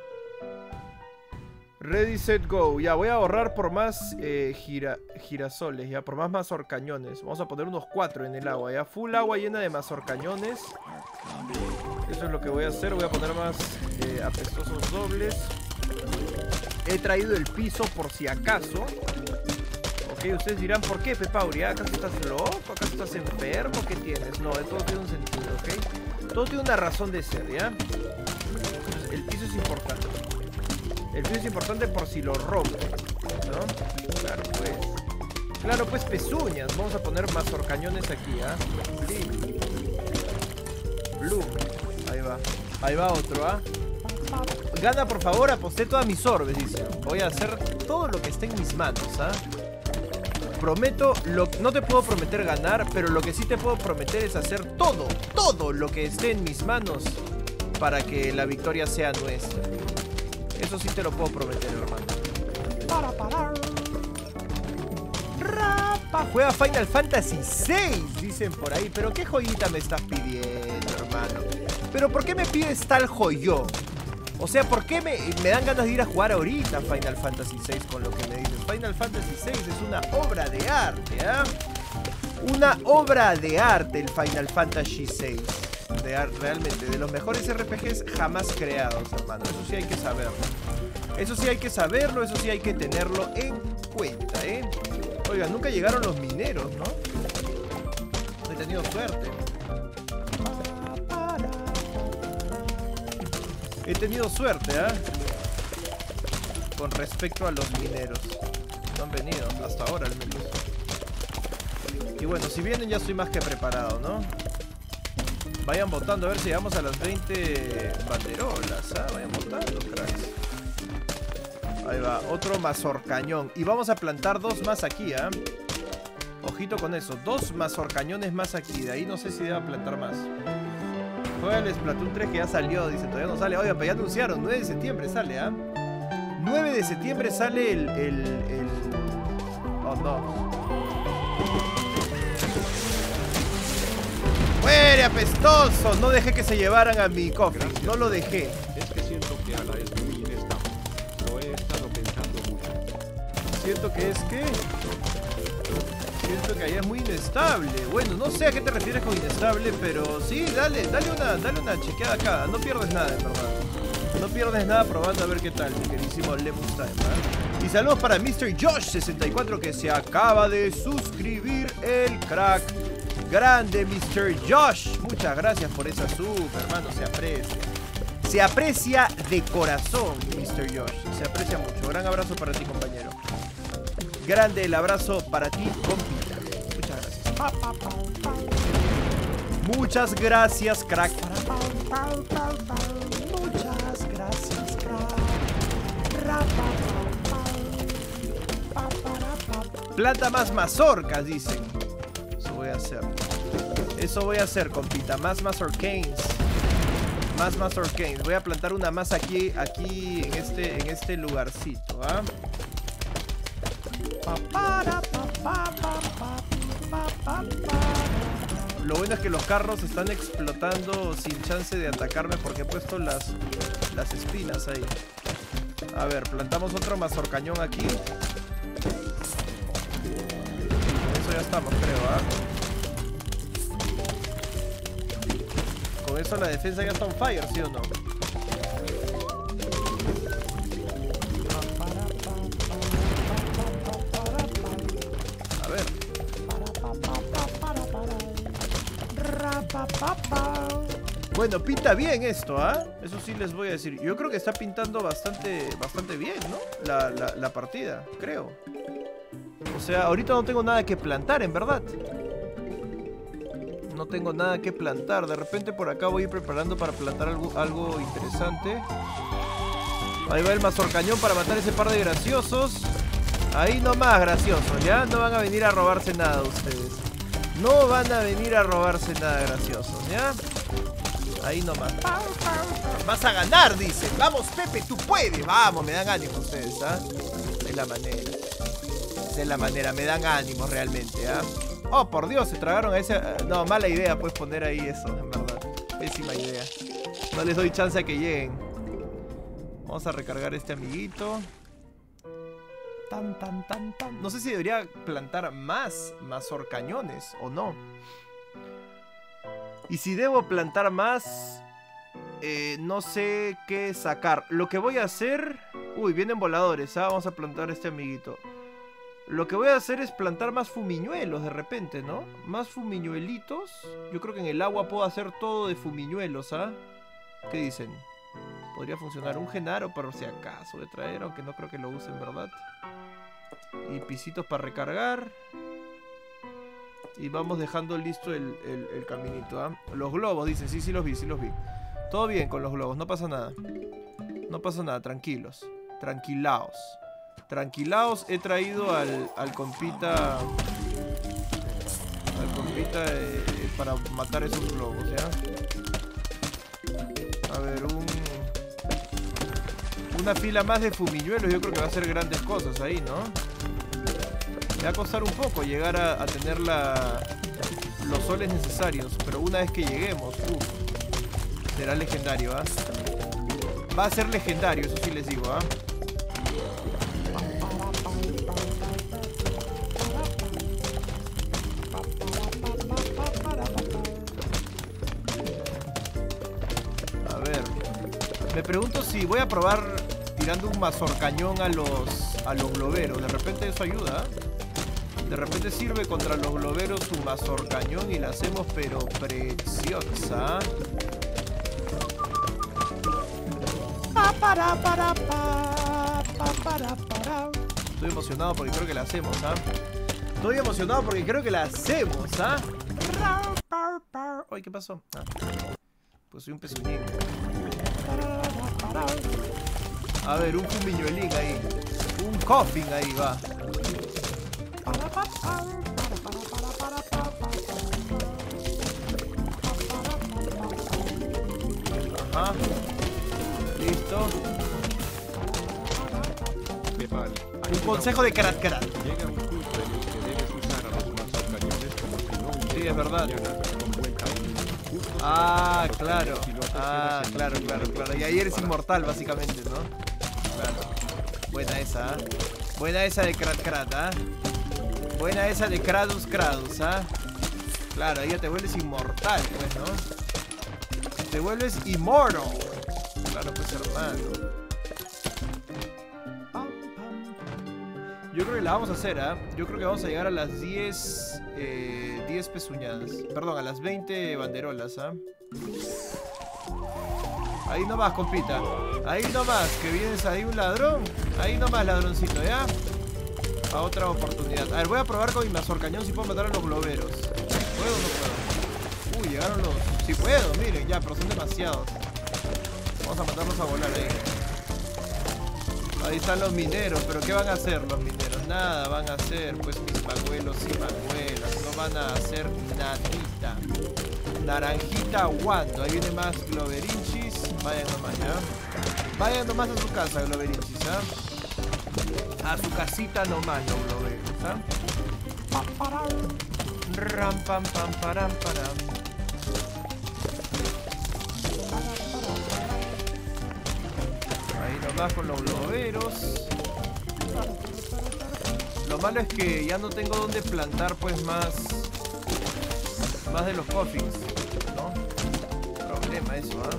Ready, set, go. Ya, voy a ahorrar por más eh, gira, girasoles, ya, por más mazorcañones. Vamos a poner unos cuatro en el agua, ya. Full agua llena de mazorcañones. Eso es lo que voy a hacer. Voy a poner más eh, apestosos dobles. He traído el piso por si acaso. Ok, ustedes dirán, ¿por qué, Pepauri? ¿Acaso estás loco? ¿Acaso estás enfermo? ¿Qué tienes? No, todo tiene un sentido, ¿ok? Todo tiene una razón de ser, ¿ya? Entonces, el piso es importante. El piso es importante por si lo rompo, ¿no? Claro, pues. Claro, pues, pezuñas. Vamos a poner más horcañones aquí, ¿ah? ¿eh? Blue. Ahí va. Ahí va otro, ¿ah? ¿eh? Gana, por favor, aposté todas mis orbes, dice. Voy a hacer todo lo que esté en mis manos, ¿ah? ¿eh? Prometo, lo, no te puedo prometer ganar, pero lo que sí te puedo prometer es hacer todo, todo lo que esté en mis manos para que la victoria sea nuestra. Eso sí te lo puedo prometer, hermano. Para parar. Rapa, juega Final Fantasy seis, dicen por ahí. Pero ¿qué joyita me estás pidiendo, hermano? ¿Pero por qué me pides tal joyón? O sea, ¿por qué me, me dan ganas de ir a jugar ahorita Final Fantasy seis con lo que me dices? Final Fantasy seis es una obra de arte, ¿ah? ¿eh? Una obra de arte el Final Fantasy seis. De ar realmente, de los mejores R P Gs jamás creados, hermano. Eso sí hay que saberlo. Eso sí hay que saberlo, eso sí hay que tenerlo en cuenta, ¿eh? Oigan, nunca llegaron los mineros, ¿no? He tenido suerte. He tenido suerte, ¿ah? ¿eh? con respecto a los mineros. No han venido, hasta ahora al menos. Y bueno, si vienen ya estoy más que preparado, ¿no? Vayan votando a ver si llegamos a las veinte banderolas, ¿ah? Vayan votando, cracks. Ahí va, otro mazorcañón. Y vamos a plantar dos más aquí, ¿ah? Ojito con eso, dos mazorcañones más aquí. De ahí no sé si deba plantar más. Juega el Splatoon tres que ya salió, dice, todavía no sale. Oiga, pero ya anunciaron, nueve de septiembre sale, ¿ah? nueve de septiembre sale el... el, el... Oh, no. ¡Muere, apestoso! No dejé que se llevaran a mi cofre. No lo dejé. Es que siento que Ala es muy inestable. Lo he estado pensando mucho. Siento que es que... Siento que allá es muy inestable. Bueno, no sé a qué te refieres con inestable, pero sí, dale, dale una, dale una chequeada acá. No pierdes nada, en verdad. No pierdes nada probando a ver qué tal, mi queridísimo Lemon Time, ¿eh? Y saludos para mister Josh sesenta y cuatro que se acaba de suscribir, el crack. Grande, mister Josh. Muchas gracias por esa sub, hermano. Se aprecia. Se aprecia de corazón, mister Josh. Se aprecia mucho. Gran abrazo para ti, compañero. Grande el abrazo para ti, compita. Muchas gracias. Muchas gracias, crack. Muchas gracias, crack. Planta más mazorcas, dicen. Eso voy a hacer. Eso voy a hacer, compita. Más mazorcanes. Más mazorcanes. Voy a plantar una más aquí, aquí en este, en este lugarcito, ¿ah? Lo bueno es que los carros están explotando sin chance de atacarme porque he puesto las, las espinas ahí. A ver, plantamos otro mazorcañón aquí. Con eso ya estamos, creo, ¿ah? Con eso la defensa ya está on fire, ¿sí o no? A ver. Bueno, pinta bien esto, ¿ah? ¿eh? Eso sí les voy a decir. Yo creo que está pintando bastante, bastante bien, ¿no? La, la, la partida, creo. O sea, ahorita no tengo nada que plantar, en verdad. No tengo nada que plantar. De repente por acá voy a ir preparando para plantar algo, algo interesante. Ahí va el mazorcañón para matar ese par de graciosos. Ahí nomás, graciosos, ¿ya? No van a venir a robarse nada ustedes. No van a venir a robarse nada, graciosos, ¿ya? Ahí nomás. Vas a ganar, dicen. Vamos, Pepe, tú puedes. Vamos, me dan ánimo ustedes, ¿ah? Es la manera. Es la manera, me dan ánimo realmente, ¿ah? Oh, por Dios, se tragaron a ese... No, mala idea, pues, poner ahí eso, en verdad. Pésima idea. No les doy chance a que lleguen. Vamos a recargar este amiguito. Tan, tan, tan, tan. No sé si debería plantar más mazorcañones o no. Y si debo plantar más, eh, no sé qué sacar. Lo que voy a hacer... Uy, vienen voladores, ¿ah? Vamos a plantar este amiguito. Lo que voy a hacer es plantar más fumiñuelos de repente, ¿no? Más fumiñuelitos. Yo creo que en el agua puedo hacer todo de fumiñuelos, ¿ah? ¿Qué dicen? Podría funcionar un genaro por si acaso de traer, aunque no creo que lo usen, ¿verdad? Y pisitos para recargar. Y vamos dejando listo el, el, el caminito, ¿ah? Los globos, dicen, sí, sí los vi, sí los vi. Todo bien con los globos, no pasa nada. No pasa nada, tranquilos. Tranquilaos. Tranquilaos, he traído al, al compita... Al compita eh, para matar esos globos, ¿ya? A ver, un... Una fila más de fumiñuelos, yo creo que va a hacer grandes cosas ahí, ¿no? Me va a costar un poco llegar a, a tener la, los soles necesarios, pero una vez que lleguemos, uf, será legendario, ¿ah? ¿eh? Va a ser legendario, eso sí les digo, ¿ah? ¿eh? A ver, me pregunto si voy a probar tirando un mazorcañón a los, a los globeros. De repente eso ayuda, ¿eh? De repente sirve contra los globeros un mazorcañón y la hacemos pero preciosa. Pa, para, para, pa, Estoy emocionado porque creo que la hacemos, ¿ah? Estoy emocionado porque creo que la hacemos, ¿ah? Ay, ¿qué pasó? Ah, pues soy un pezuñín. A ver, un fumiñuelín ahí. Un coffin ahí, va. Ajá. Listo. Pepal, Un consejo de Krat Krat. llega un punto en el que debes usar a los mazorcañones como si no hubiera Sí, es verdad. mañana, con buen timing. Justo Ah, después de claro. los pilotos Ah, quedas en claro, el claro, lugar claro. Y ahí eres para- inmortal, básicamente, ¿no? Claro. Buena esa, ¿ah? Buena esa de Krat Krat, ¿ah? Buena esa de Kratos Kratos, ¿ah? Claro, ahí ya te vuelves inmortal, pues, ¿no? Te vuelves immortal. Claro, pues, hermano. Yo creo que la vamos a hacer, ¿ah? Yo creo que vamos a llegar a las diez, eh, diez pezuñadas. Perdón, a las veinte banderolas, ¿ah? Ahí nomás, compita. Ahí nomás, que vienes ahí un ladrón. Ahí nomás, ladroncito, ¿ya? A otra oportunidad. A ver, voy a probar con mi mazorcañón si puedo matar a los globeros. ¿Puedo o no puedo? Uy, llegaron los... Sí puedo, miren, ya, pero son demasiados. Vamos a matarlos a volar ahí. Ahí están los mineros, pero ¿qué van a hacer los mineros? Nada van a hacer, pues mis maguelos y maguelas. No van a hacer nadita. Naranjita aguanto. Ahí viene más globerinchis. Vayan nomás, ¿ya? Vayan nomás a su casa, globerinchis, ¿ah? A su casita nomás, los globeros, ¿ah? Ram, pam, pam, param, param. Ahí nomás con los globeros. Lo malo es que ya no tengo donde plantar pues más Más de los coffins, ¿no? Problema eso, ¿ah?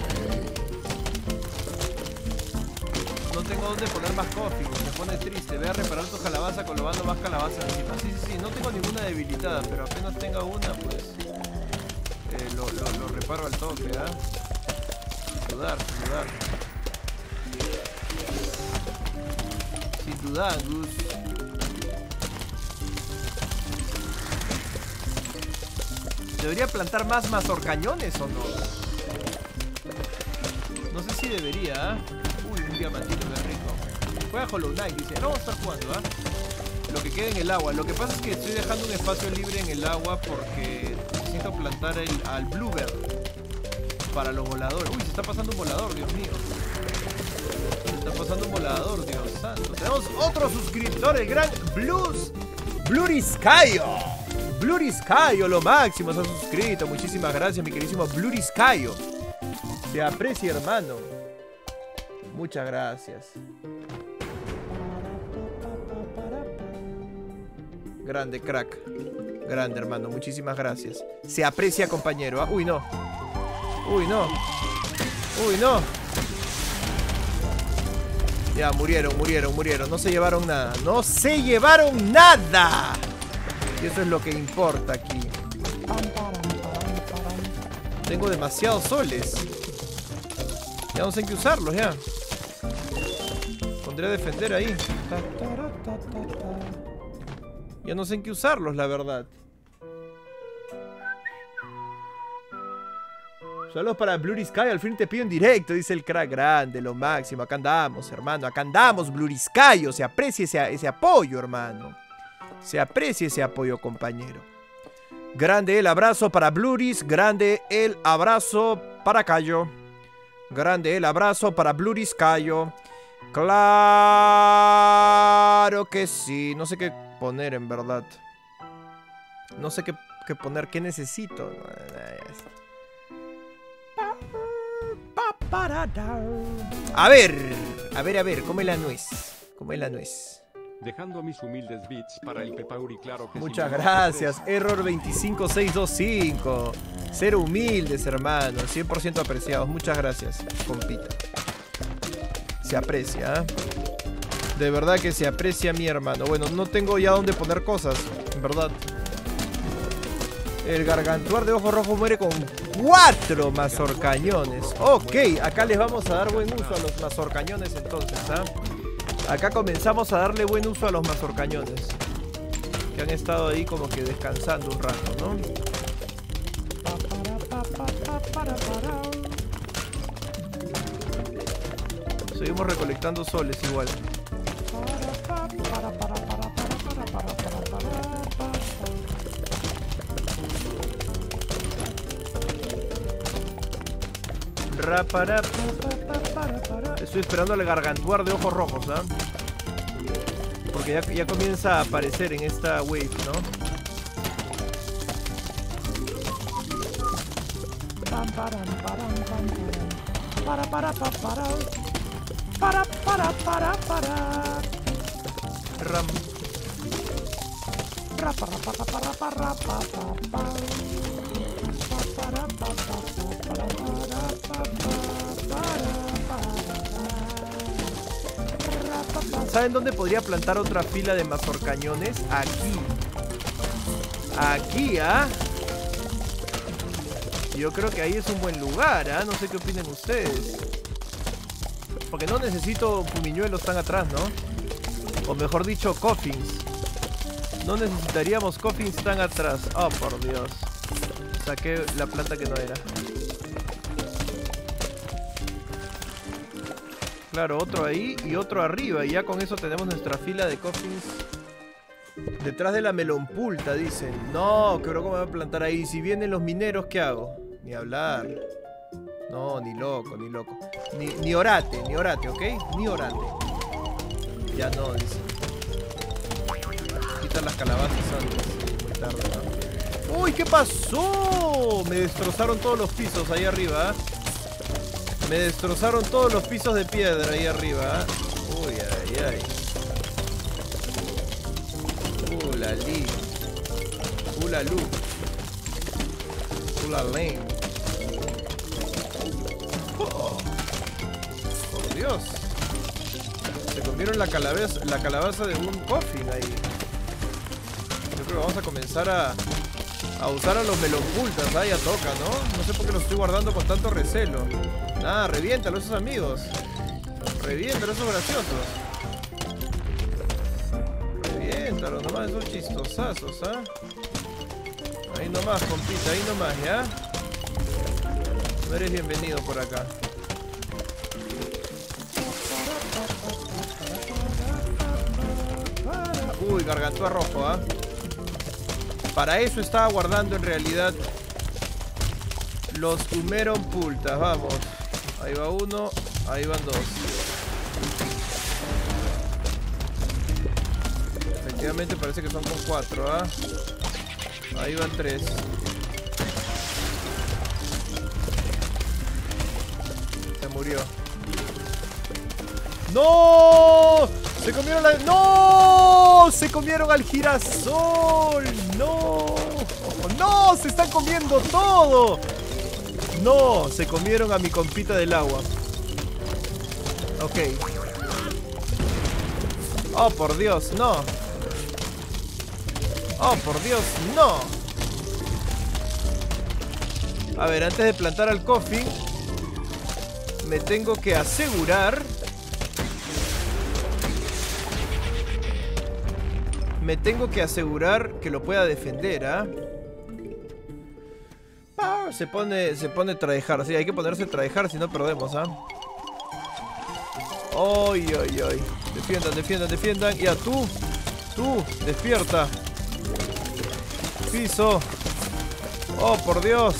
No tengo donde poner más coffins, me pone triste. Ve a reparar tu calabaza colobando más calabazas encima. Sí, sí, sí, no tengo ninguna debilitada, pero apenas tenga una, pues eh, lo, lo, lo reparo al toque, ¿ah? Sin dudar, sin dudar. Sin dudar, Gus. ¿Debería plantar más mazorcañones o no? No sé si debería, ¿eh? Uy, un diamantito de rico. Juega Hollow Knight, dice. No vamos a estar jugando, ¿ah? ¿eh? Lo que quede en el agua. Lo que pasa es que estoy dejando un espacio libre en el agua porque necesito plantar el, al Bluebird para los voladores. Uy, se está pasando un volador, Dios mío. Se está pasando un volador, Dios santo. Tenemos otro suscriptor, el gran Blues Bluriscayo. Bluriscayo, lo máximo, se ha suscrito. Muchísimas gracias, mi queridísimo Bluriscayo. Se aprecia, hermano. Muchas gracias. Grande, crack. Grande, hermano. Muchísimas gracias. Se aprecia, compañero. ¿Ah? Uy, no. Uy, no. Uy, no. Ya, murieron, murieron, murieron. No se llevaron nada. No se llevaron nada. Y eso es lo que importa aquí. Tengo demasiados soles. Ya no sé en qué usarlos, ya. Pondré a defender ahí. Ya no sé en qué usarlos, la verdad. Saludos para Blurry Sky, al fin te pido en directo, dice el crack. Grande, lo máximo. Acá andamos, hermano. Acá andamos, Blurry Sky. Se aprecia ese, ese apoyo, hermano. Se aprecia ese apoyo, compañero. Grande el abrazo para Bluris. Grande el abrazo para Cayo. Grande el abrazo para Bluris Cayo. Claro que sí. No sé qué poner, en verdad. No sé qué, qué poner. ¿Qué necesito? A ver. A ver, a ver. ¿Cómo es la nuez? ¿Cómo es la nuez? Dejando mis humildes bits para el Pepauri, claro que Muchas sí, gracias, Error veinticinco seis dos cinco. Cero humildes, hermano, cien por ciento apreciados. Muchas gracias, compita. Se aprecia, ¿eh? De verdad que se aprecia, mi hermano. Bueno, no tengo ya dónde poner cosas, en verdad. El gargantuar de ojo rojo muere con cuatro mazorcañones. Ok, acá les vamos a dar buen uso a los mazorcañones entonces, ¿ah? ¿eh? Acá comenzamos a darle buen uso a los mazorcañones, que han estado ahí como que descansando un rato, ¿no? Seguimos recolectando soles igual. Estoy esperando al gargantuar de ojos rojos, ¿ah? ¿eh? Porque ya, ya comienza a aparecer en esta wave, ¿no? Para para para para para para para para ram para para para para para para ¿Saben dónde podría plantar otra fila de mazorcañones? Aquí. Aquí, ¿ah? ¿eh? Yo creo que ahí es un buen lugar, ¿ah? ¿eh? No sé qué opinen ustedes. Porque no necesito pumiñuelos tan atrás, ¿no? O mejor dicho, coffins. No necesitaríamos coffins tan atrás. Oh, por Dios. Saqué la planta que no era. Claro, otro ahí y otro arriba. Y ya con eso tenemos nuestra fila de coffins. Detrás de la melonpulta, dicen. No, que ¿cómo me voy a plantar ahí? Si vienen los mineros, ¿qué hago? Ni hablar. No, ni loco, ni loco. Ni, ni orate, ni orate, ¿ok? Ni orate. Ya no, dicen. Quitar las calabazas antes. Muy tarde, ¿no? ¡Uy, qué pasó! Me destrozaron todos los pisos ahí arriba, ¿eh? Me destrozaron todos los pisos de piedra ahí arriba, ¿eh? Uy, ay, ay. Uh, la li. Uh, la lu. Uh, la lane. Oh, por Dios. Se comieron la calabaza, la calabaza de un coffin ahí. Yo creo que vamos a comenzar a, a usar a los melonpultas. Ah, ya toca, ¿no? No sé por qué los estoy guardando con tanto recelo. Nada, reviéntalo esos amigos. Reviéntalo esos graciosos. Reviéntalo nomás esos chistosazos, ¿ah? ¿eh? Ahí nomás, compita, ahí nomás, ¿ya? No eres bienvenido por acá. Uy, gargantúa rojo, ¿ah? ¿eh? Para eso estaba guardando en realidad los humeronpultas. Vamos. Ahí va uno, ahí van dos. Efectivamente parece que son con cuatro, ¿ah? ¿eh? Ahí van tres. Se murió. ¡No! ¡Se comieron la... ¡No! ¡Se comieron al girasol! ¡No! ¡No! ¡Se están comiendo todo! ¡No! Se comieron a mi compita del agua. Ok. ¡Oh, por Dios! ¡No! ¡Oh, por Dios! ¡No! A ver, antes de plantar al coffin, me tengo que asegurar... Me tengo que asegurar que lo pueda defender, ¿ah? ¿eh? Ah, se pone, se pone tradejar, sí, hay que ponerse tradejar si no perdemos, ¿ah? ¿eh? ¡Ay, ay, ay! Defiendan, defiendan, defiendan. Ya, tú, tú, despierta. Piso. ¡Oh, por Dios!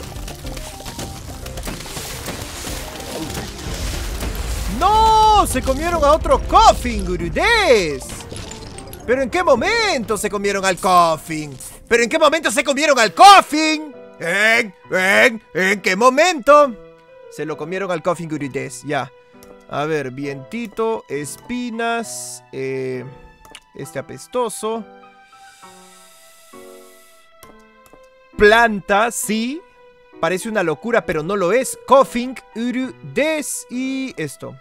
¡No! ¡Se comieron a otro coffin, Gurudés! ¿Pero en qué momento se comieron al coffin? ¿Pero en qué momento se comieron al coffin? ¿En? ¿En? ¿En qué momento? Se lo comieron al coffin, Gurudés, ya. A ver, vientito, espinas, eh, este apestoso. Planta, sí. Parece una locura, pero no lo es. Coffin, Gurudés y esto.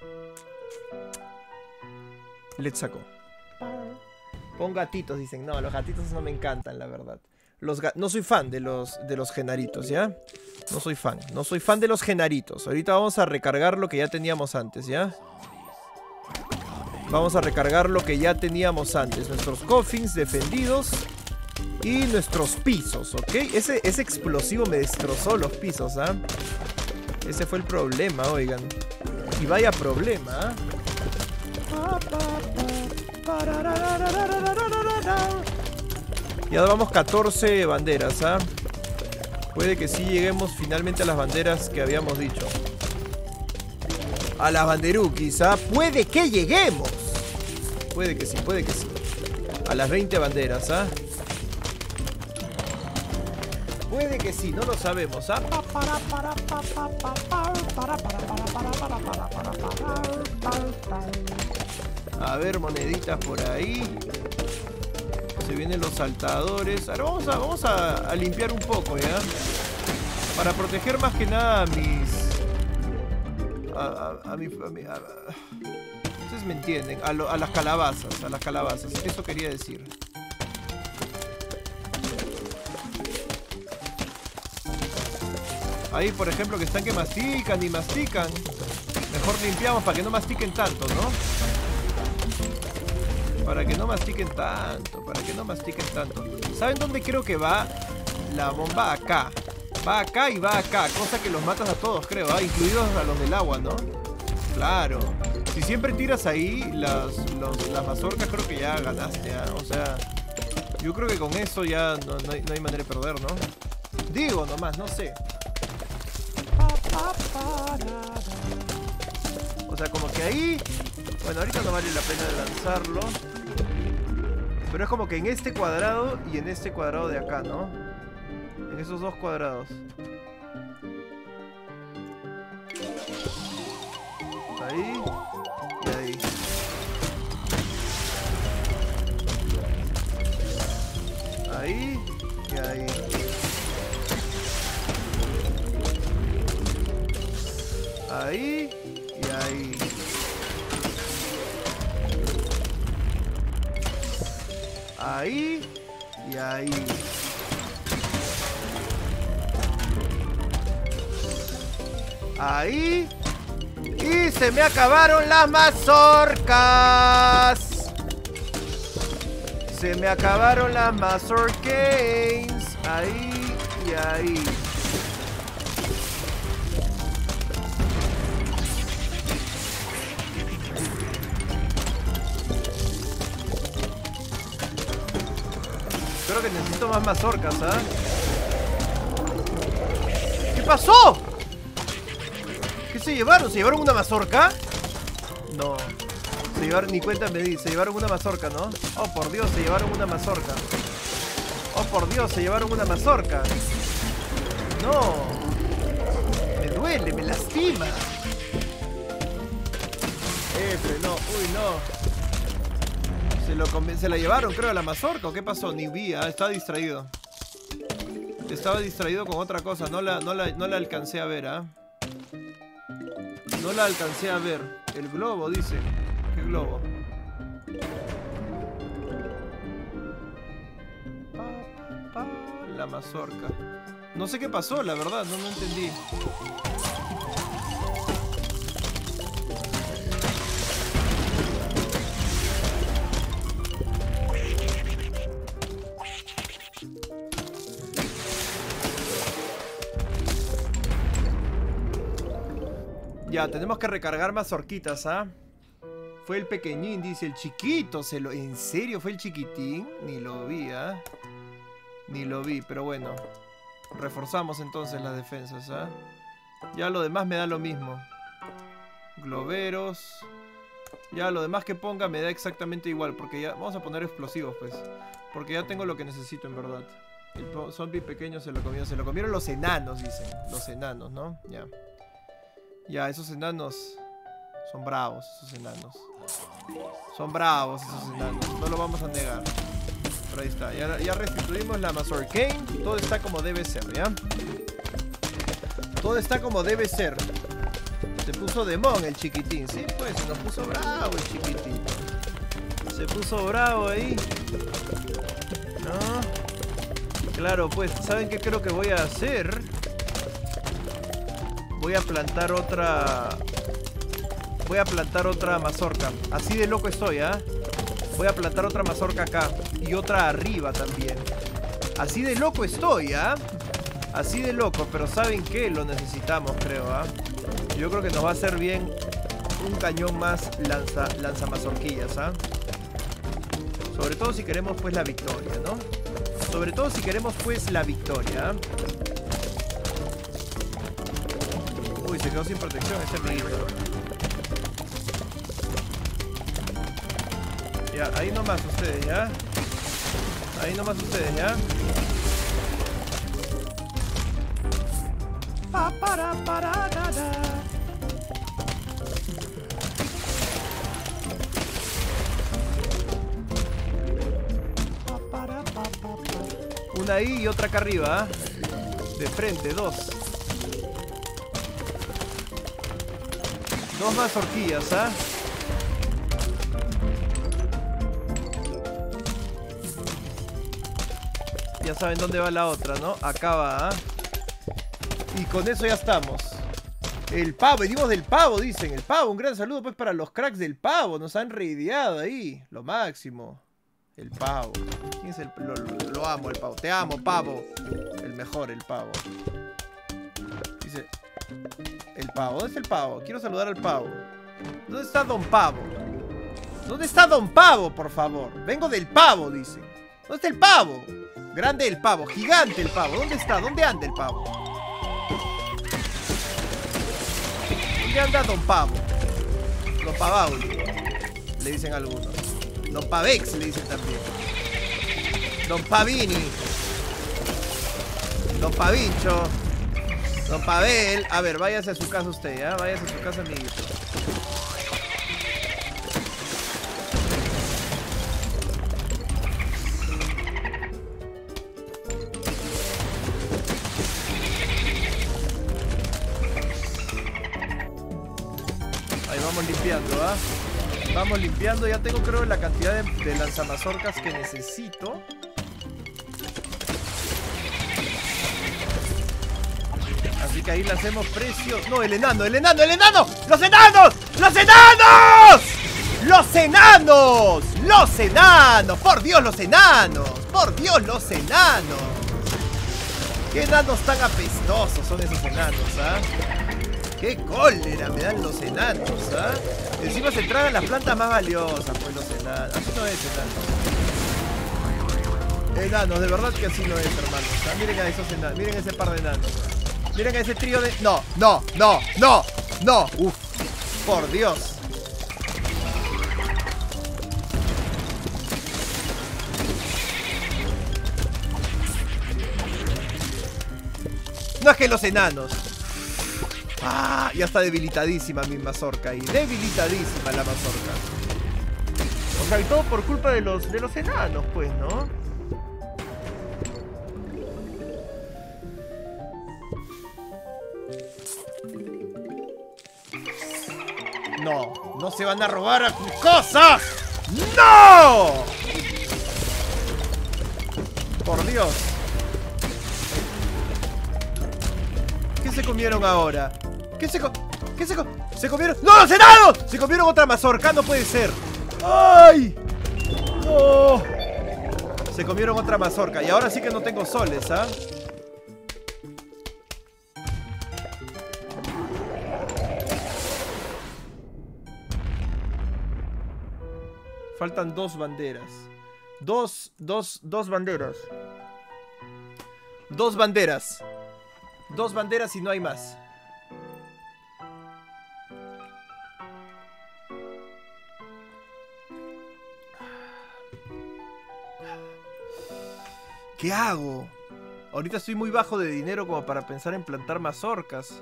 Let's saco. Pon gatitos, dicen. No, los gatitos no me encantan, la verdad. Los no soy fan de los, de los genaritos, ¿ya? No soy fan. No soy fan de los genaritos. Ahorita vamos a recargar lo que ya teníamos antes, ¿ya? Vamos a recargar lo que ya teníamos antes. Nuestros coffins defendidos. Y nuestros pisos, ¿ok? Ese, ese explosivo me destrozó los pisos, ¿ah? ¿eh? Ese fue el problema, oigan. Y vaya problema, ¿eh? Ya vamos catorce banderas, ¿ah? ¿eh? Puede que sí lleguemos finalmente a las banderas que habíamos dicho. A las banderukis, ¿ah? ¿eh? Puede que lleguemos. Puede que sí, puede que sí. A las veinte banderas, ¿ah? ¿eh? Puede que sí, no lo sabemos, ¿ah? A ver, moneditas por ahí. Se vienen los saltadores. Ahora vamos a, vamos a, a limpiar un poco, ¿ya? Para proteger más que nada a mis... A, a, a mi... A mi a, ustedes me entienden. A, lo, a las calabazas, a las calabazas. Eso quería decir. Ahí, por ejemplo, que están que mastican y mastican. Mejor limpiamos para que no mastiquen tanto, ¿no? Para que no mastiquen tanto, para que no mastiquen tanto. ¿Saben dónde creo que va? La bomba acá. Va acá y va acá, cosa que los matas a todos, creo, ¿eh? Incluidos a los del agua, ¿no? Claro. Si siempre tiras ahí las, los, las mazorcas, creo que ya ganaste, ¿eh? O sea, yo creo que con eso ya no, no, hay, no hay manera de perder, ¿no? Digo nomás, no sé. O sea, como que ahí... Bueno, ahorita no vale la pena lanzarlo. Pero es como que en este cuadrado y en este cuadrado de acá, ¿no? En esos dos cuadrados. Ahí y ahí. Ahí y ahí. Ahí y ahí. Ahí y ahí. Ahí. Y se me acabaron las mazorcas. Se me acabaron las mazorcanes. Ahí y ahí. Creo que necesito más mazorcas, ¿ah? ¿eh? ¿Qué pasó? ¿Qué se llevaron? ¿Se llevaron una mazorca? No. Se llevaron, ni cuenta me di. Se llevaron una mazorca, ¿no? Oh, por Dios, se llevaron una mazorca. Oh, por Dios, se llevaron una mazorca. No. Me duele, me lastima. F, no. Uy, no. Se, lo se la llevaron, creo, a la mazorca. ¿O qué pasó? Ni vi, ¿eh? Estaba distraído. Estaba distraído con otra cosa. No la, no la, no la alcancé a ver, ¿ah? ¿eh? No la alcancé a ver. El globo, dice. ¿Qué globo? La mazorca. No sé qué pasó, la verdad. No, no entendí. Ya, tenemos que recargar mazorquitas, ¿ah? ¿eh? Fue el pequeñín, dice, el chiquito. Se lo... ¿En serio fue el chiquitín? Ni lo vi, ¿ah? ¿eh? Ni lo vi, pero bueno. Reforzamos entonces las defensas, ¿ah? ¿eh? Ya lo demás me da lo mismo. Globeros. Ya lo demás que ponga me da exactamente igual. Porque ya... Vamos a poner explosivos, pues. Porque ya tengo lo que necesito, en verdad. El zombie pequeño se lo comió. Se lo comieron los enanos, dicen. Los enanos, ¿no? Ya. Ya, esos enanos son bravos, esos enanos. Son bravos esos enanos, no lo vamos a negar. Pero ahí está, ya, ya restituimos la mazorcane. Todo está como debe ser, ¿ya? Todo está como debe ser. Se puso demon el chiquitín, sí, pues, se nos puso bravo el chiquitín. Se puso bravo ahí. ¿No? Claro, pues, ¿saben qué creo que voy a hacer? Voy a plantar otra voy a plantar otra mazorca. Así de loco estoy, ¿ah? ¿eh? Voy a plantar otra mazorca acá. Y otra arriba también. Así de loco estoy, ¿ah? ¿eh? Así de loco. Pero ¿saben qué? Lo necesitamos, creo, ¿ah? ¿eh? Yo creo que nos va a hacer bien un cañón más lanza, lanza mazorquillas, ¿ah? ¿eh? Sobre todo si queremos, pues, la victoria, ¿no? Sobre todo si queremos, pues, la victoria, ¿eh? Uy, se quedó sin protección este amiguito. Ya, ahí nomás ustedes, ¿ya? Ahí nomás ustedes, ¿ya? Pa, para, para, da, da. Pa, para, pa, pa, pa. Una ahí y otra acá arriba, ¿eh? De frente, dos. Dos más horquillas, ¿ah? ¿eh? Ya saben dónde va la otra, ¿no? Acá va, ¿eh? Y con eso ya estamos. El pavo, venimos del pavo, dicen. El pavo, un gran saludo pues para los cracks del pavo. Nos han reideado ahí. Lo máximo. El pavo. ¿Quién es el? Lo, lo, lo amo, el pavo. Te amo, pavo. El mejor, el pavo. Dice... El pavo, ¿dónde está el pavo? Quiero saludar al pavo. ¿Dónde está Don Pavo? ¿Dónde está Don Pavo, por favor? Vengo del pavo, dice. ¿Dónde está el pavo? Grande el pavo, gigante el pavo. ¿Dónde está? ¿Dónde anda el pavo? ¿Dónde anda Don Pavo? Don Pavauli, le dicen algunos. Don Pavex le dicen también. Don Pavini. Don Pavincho. Don Pavel, a ver, váyase a su casa usted, ¿ya? Váyase a su casa, amiguito. Ahí vamos limpiando, ¿ah? ¿eh? Vamos limpiando, ya tengo creo la cantidad de, de lanzamazorcas que necesito. Así que ahí le hacemos precio. No, el enano, el enano, el enano. ¡Los enanos! ¡Los enanos! ¡Los enanos! ¡Los enanos! ¡Por Dios, los enanos! ¡Por Dios, los enanos! ¡Qué enanos tan apestosos son esos enanos, ah! ¡Qué cólera me dan los enanos, ah! Encima se tragan las plantas más valiosas, pues los enanos. Así no es, enanos. Enanos, de verdad que así no es, hermanos. ¿Ah? Miren a esos enanos, miren ese par de enanos. Miren a ese trío de... No, no, no, no, no. Uf, por Dios. No es que los enanos. Ah, ya está debilitadísima mi mazorca ahí. Debilitadísima la mazorca. O sea, y todo por culpa de los, de los enanos, pues, ¿no? No, no se van a robar a tus cosas. ¡No! Por Dios. ¿Qué se comieron ahora? ¿Qué se co... ¿Qué se co... ¿Se comieron? ¡No, los enanos! Se comieron otra mazorca, no puede ser. ¡Ay! ¡No! Se comieron otra mazorca. Y ahora sí que no tengo soles, ¿ah? ¿eh? Faltan dos banderas. Dos, dos, dos banderas. Dos banderas. Dos banderas y no hay más. ¿Qué hago? Ahorita estoy muy bajo de dinero como para pensar en plantar mazorcas.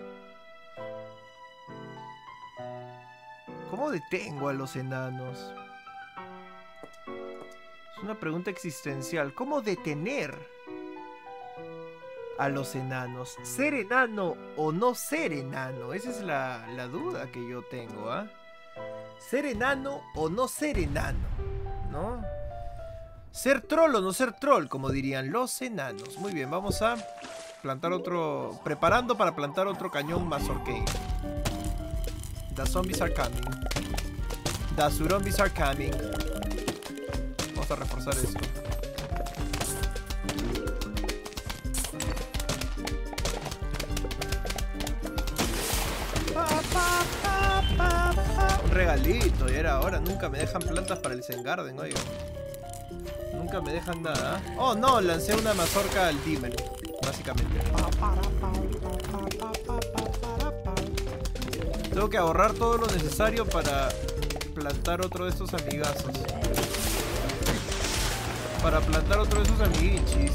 ¿Cómo detengo a los enanos? Es una pregunta existencial. ¿Cómo detener a los enanos? ¿Ser enano o no ser enano? Esa es la, la duda que yo tengo, ¿ah? ¿eh? ¿Ser enano o no ser enano? ¿No? Ser troll o no ser troll, como dirían los enanos. Muy bien, vamos a plantar otro... Preparando para plantar otro cañón mazorqueño. The zombies are coming. The zombies are coming. Vamos a reforzar esto. Un regalito, y era ahora. Nunca me dejan plantas para el Zen Garden, oiga. Nunca me dejan nada. Oh no, lancé una mazorca al Demon, básicamente. Tengo que ahorrar todo lo necesario para plantar otro de estos amigazos. Para plantar otro de esos amiguichis.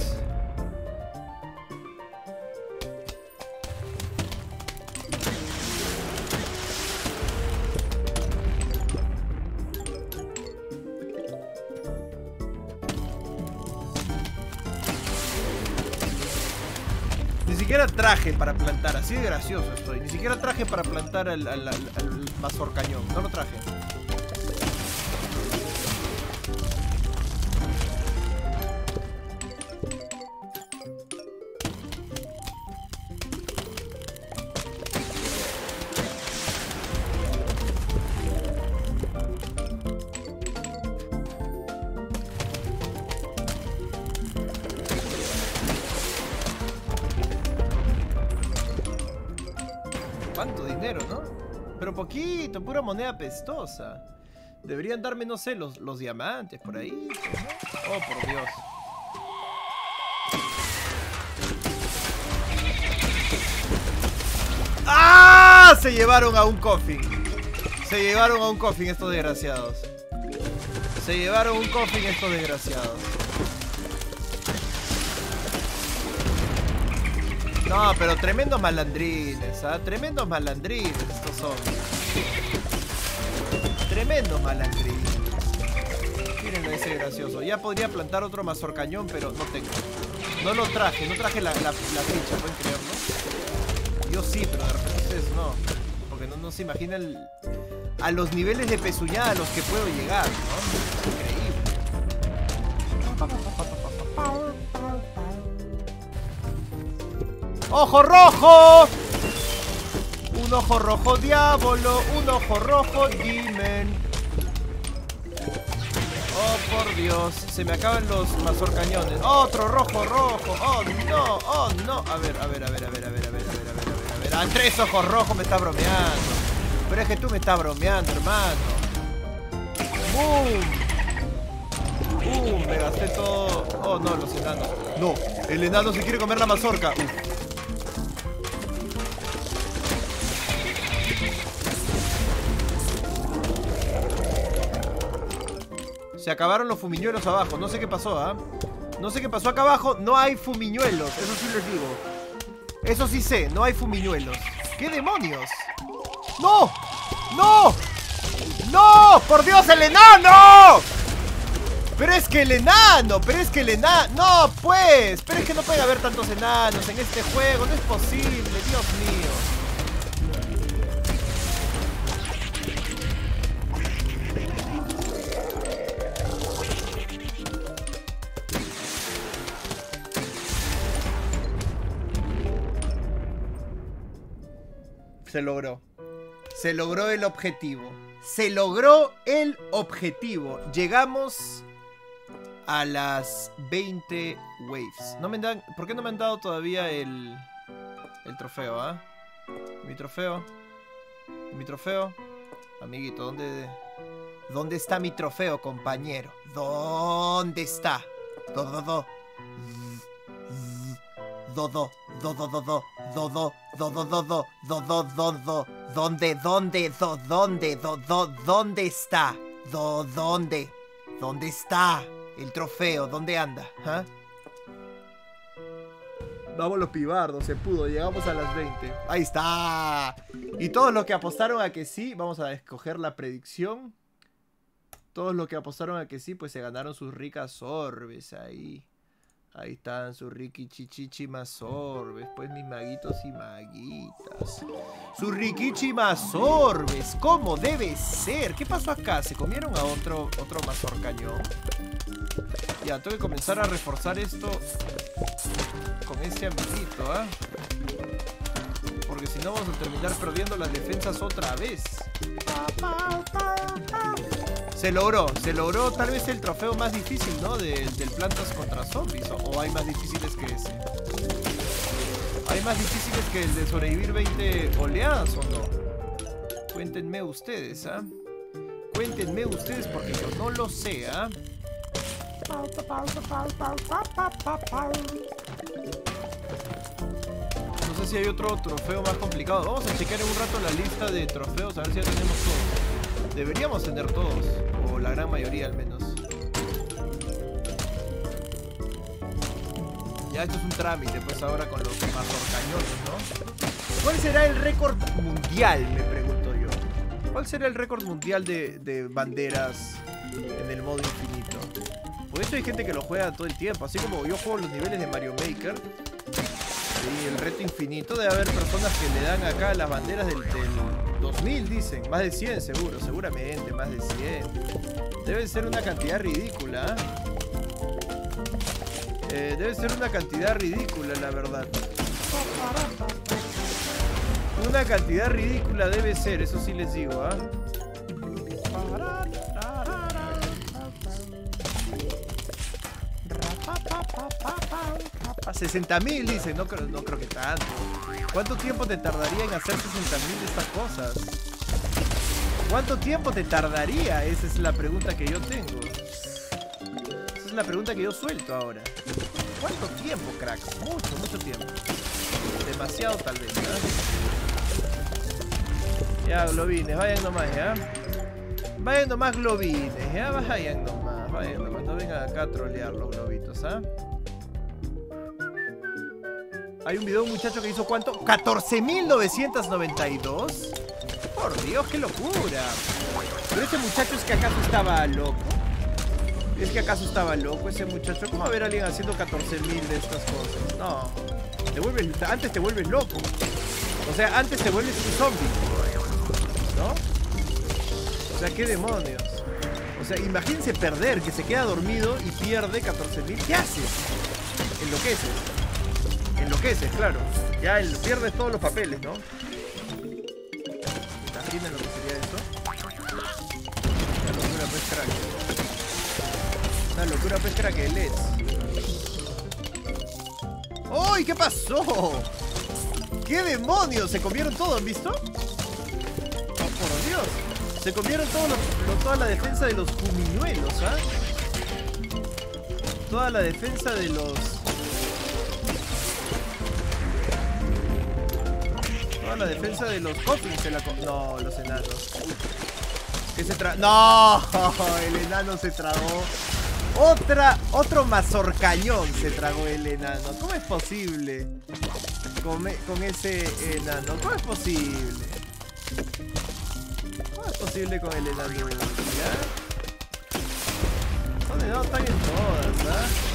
Ni siquiera traje para plantar, así de gracioso estoy. Ni siquiera traje para plantar al, al, al, al mazorcañón. No lo traje. ¿Cuánto dinero, no? Pero poquito, pura moneda pestosa. Deberían darme, no sé, los, los diamantes por ahí, ¿no? Oh, por Dios. ¡Ah! Se llevaron a un coffin. Se llevaron a un coffin estos desgraciados. Se llevaron un coffin estos desgraciados. No, pero tremendos malandrines, ¿ah? Tremendos malandrines estos son. Tremendos malandrines. Mírenlo ese gracioso. Ya podría plantar otro mazorcañón, pero no tengo. No lo traje, no traje la, la, la ficha, ¿pueden creerlo? Yo sí, pero de repente ustedes no. Porque no, no se imaginan el, a los niveles de pezuñada a los que puedo llegar, ¿no? Increíble. ¡Ojo rojo! Un ojo rojo diablo, un ojo rojo demon. Oh, por Dios, se me acaban los mazorcañones. Otro rojo rojo. Oh, no, oh, no. A ver, a ver, a ver, a ver, a ver, a ver, a ver, a ver, a ver, a ver. Ah, tres ojos rojos me está bromeando. Pero es que tú me estás bromeando, hermano. ¡Boom! ¡Boom! Me gasté todo. Oh, no, los enanos. No, el enano se quiere comer la mazorca. Uf. Se acabaron los fumiñuelos abajo. No sé qué pasó, ¿ah? ¿eh? No sé qué pasó acá abajo. No hay fumiñuelos. Eso sí les digo. Eso sí sé. No hay fumiñuelos. ¿Qué demonios? ¡No! ¡No! ¡No! ¡Por Dios, el enano! Pero es que el enano. Pero es que el enano. No, pues. Pero es que no puede haber tantos enanos en este juego. No es posible. Dios mío. Se logró. Se logró el objetivo. Se logró el objetivo. Llegamos a las veinte waves. No me dan, ¿por qué no me han dado todavía el, el trofeo, ah? ¿eh? Mi trofeo. Mi trofeo. Amiguito, ¿dónde, ¿dónde está mi trofeo, compañero? ¿Dónde está? Do, do, do. Do, do, do, do, do, do, do, do, do, do, do, do, do, do, do, do, ¿dónde, dónde, do, dónde, do, do, dónde está? Do, ¿dónde? ¿Dónde está el trofeo? ¿Dónde anda? ¿Ah? Vamos los pibardos, se pudo, llegamos a las veinte. Ahí está. Y todos los que apostaron a que sí, vamos a escoger la predicción. Todos los que apostaron a que sí, pues se ganaron sus ricas orbes ahí. Ahí están sus riqui chichichi masorbes, pues mis maguitos y maguitas. Sus riquichi masorbes, ¿cómo debe ser? ¿Qué pasó acá? ¿Se comieron a otro, otro mazorcañón? Ya, tengo que comenzar a reforzar esto con este amiguito, ¿ah? ¿eh? Porque si no vamos a terminar perdiendo las defensas otra vez. Se logró, se logró tal vez el trofeo más difícil, ¿no? De, del Plantas contra Zombies. ¿O, o hay más difíciles que ese? ¿Hay más difíciles que el de sobrevivir veinte oleadas o no? Cuéntenme ustedes, ¿ah? ¿eh? Cuéntenme ustedes porque yo no lo sé, ¿ah? ¿eh? No sé si hay otro trofeo más complicado. Vamos a checar en un rato la lista de trofeos a ver si ya tenemos todos. Deberíamos tener todos, o la gran mayoría al menos. Ya esto es un trámite pues ahora con los mazorcañones, ¿no? ¿Cuál será el récord mundial? Me pregunto yo. ¿Cuál será el récord mundial de, de banderas en el modo infinito? Por eso hay gente que lo juega todo el tiempo. Así como yo juego los niveles de Mario Maker y el reto infinito, debe haber personas que le dan acá las banderas del, del dos mil, dicen. Más de cien seguro, seguramente, más de cien. Debe ser una cantidad ridícula, ¿eh? Eh, debe ser una cantidad ridícula, la verdad. Una cantidad ridícula debe ser, eso sí les digo, ¿ah? ¿eh? A sesenta mil dicen, no creo, no creo que tanto. ¿Cuánto tiempo te tardaría en hacer sesenta mil de estas cosas? ¿Cuánto tiempo te tardaría? Esa es la pregunta que yo tengo. Esa es la pregunta que yo suelto ahora. ¿Cuánto tiempo, cracks? Mucho, mucho tiempo. Demasiado tal vez, ¿eh? Ya, globines, vayan nomás, ¿ya? Vayan nomás, globines, ¿ya? Vayan nomás, vayan nomás. No vengan acá a trolear los globitos, ¿ah? ¿eh? Hay un video de un muchacho que hizo ¿cuánto? catorce mil novecientos noventa y dos. Por Dios, qué locura. Pero ese muchacho es que acaso estaba loco. ¿Es que acaso estaba loco ese muchacho? ¿Cómo va a ver a alguien haciendo catorce mil de estas cosas? No. Te vuelves, antes te vuelves loco. O sea, antes te vuelves un zombie, ¿no? O sea, ¿qué demonios? O sea, imagínense perder, que se queda dormido y pierde catorce mil. ¿Qué haces? Enloqueces. Enloqueces, claro. Ya el, pierdes todos los papeles, ¿no? ¿Imaginan lo que sería eso? Una locura pues crack. Una locura pues crack que les. ¡Uy! ¿Qué pasó? ¿Qué demonios? ¿Se comieron todo? ¿Han visto? Oh, por Dios. Se comieron todo lo, lo, toda la defensa de los pumiñuelos, ¿ah? ¿eh? Toda la defensa de los... Toda la defensa de los coffins se la... No, los enanos. ¿Qué se tra... ¡No! El enano se tragó. Otra... Otro mazorcañón se tragó el enano. ¿Cómo es posible? Con, con ese enano. ¿Cómo es posible? ¿Cómo es posible con el enano? ¿Ya? Los enanos están en todas, ¿ah? ¿eh?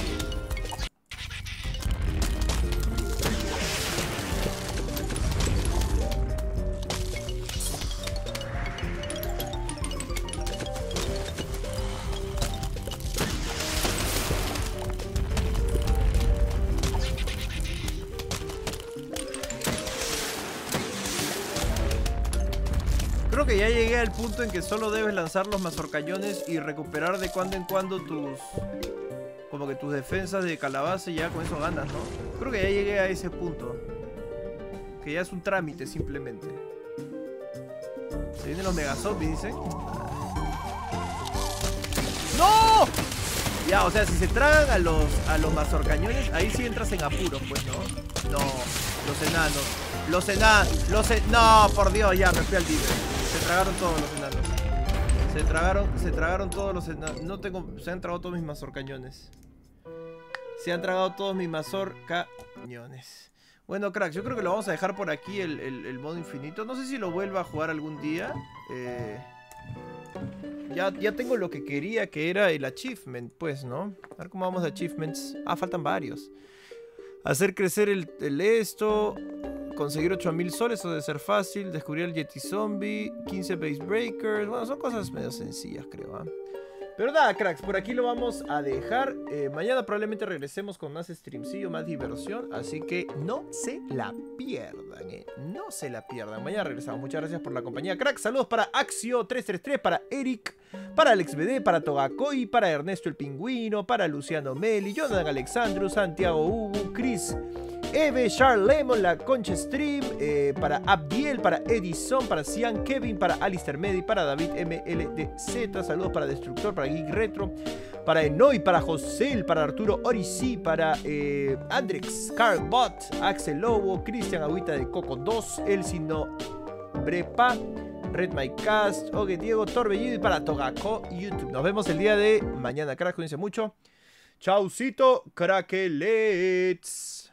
Creo que ya llegué al punto en que solo debes lanzar los mazorcañones y recuperar de cuando en cuando tus... Como que tus defensas de calabaza y ya con eso ganas, ¿no? Creo que ya llegué a ese punto. Que ya es un trámite simplemente. Se vienen los megazombies, dicen. ¡No! Ya, o sea, si se tragan a los, a los mazorcañones, ahí sí entras en apuros, pues, ¿no? No, los enanos. Los enanos, los en... No, por Dios, ya, me fui al líder. Se tragaron todos los enanos. Se tragaron, se tragaron todos los enanos. No tengo, se han tragado todos mis mazorcañones. Se han tragado todos mis mazorcañones. Bueno, cracks, yo creo que lo vamos a dejar por aquí el, el, el modo infinito. No sé si lo vuelva a jugar algún día. Eh, ya, ya tengo lo que quería, que era el achievement, pues, ¿no? A ver cómo vamos de achievements. Ah, faltan varios. Hacer crecer el, el esto... Conseguir ocho mil soles, eso debe ser fácil. Descubrir el Yeti Zombie. quince Base Breakers. Bueno, son cosas medio sencillas, creo, ¿eh? Pero nada, cracks, por aquí lo vamos a dejar. eh, Mañana probablemente regresemos con más streamcillo, más diversión. Así que no se la pierdan, eh. No se la pierdan. Mañana regresamos. Muchas gracias por la compañía, cracks. Saludos para Axio tres tres tres, para Eric, para Alex B D, para Togacoy, para Ernesto el Pingüino, para Luciano Meli, Jonathan Alexandru, Santiago Hugo, Chris, Eve, Charles Lemon, la Concha Stream, eh, para Abdiel, para Edison, para Cian, Kevin, para Alistair Medi, para David M L D Z, saludos para Destructor, para Geek Retro, para Enoy, para Josel, para Arturo Orisi, para eh, Andrex, Carbot, Axel Lobo, Cristian Agüita de Coco dos, Elsino Brepa, Red My Cast, Ogue Diego, Torbellido y para Togaco YouTube. Nos vemos el día de mañana, crack, cuídense mucho. Chaucito, craquelets.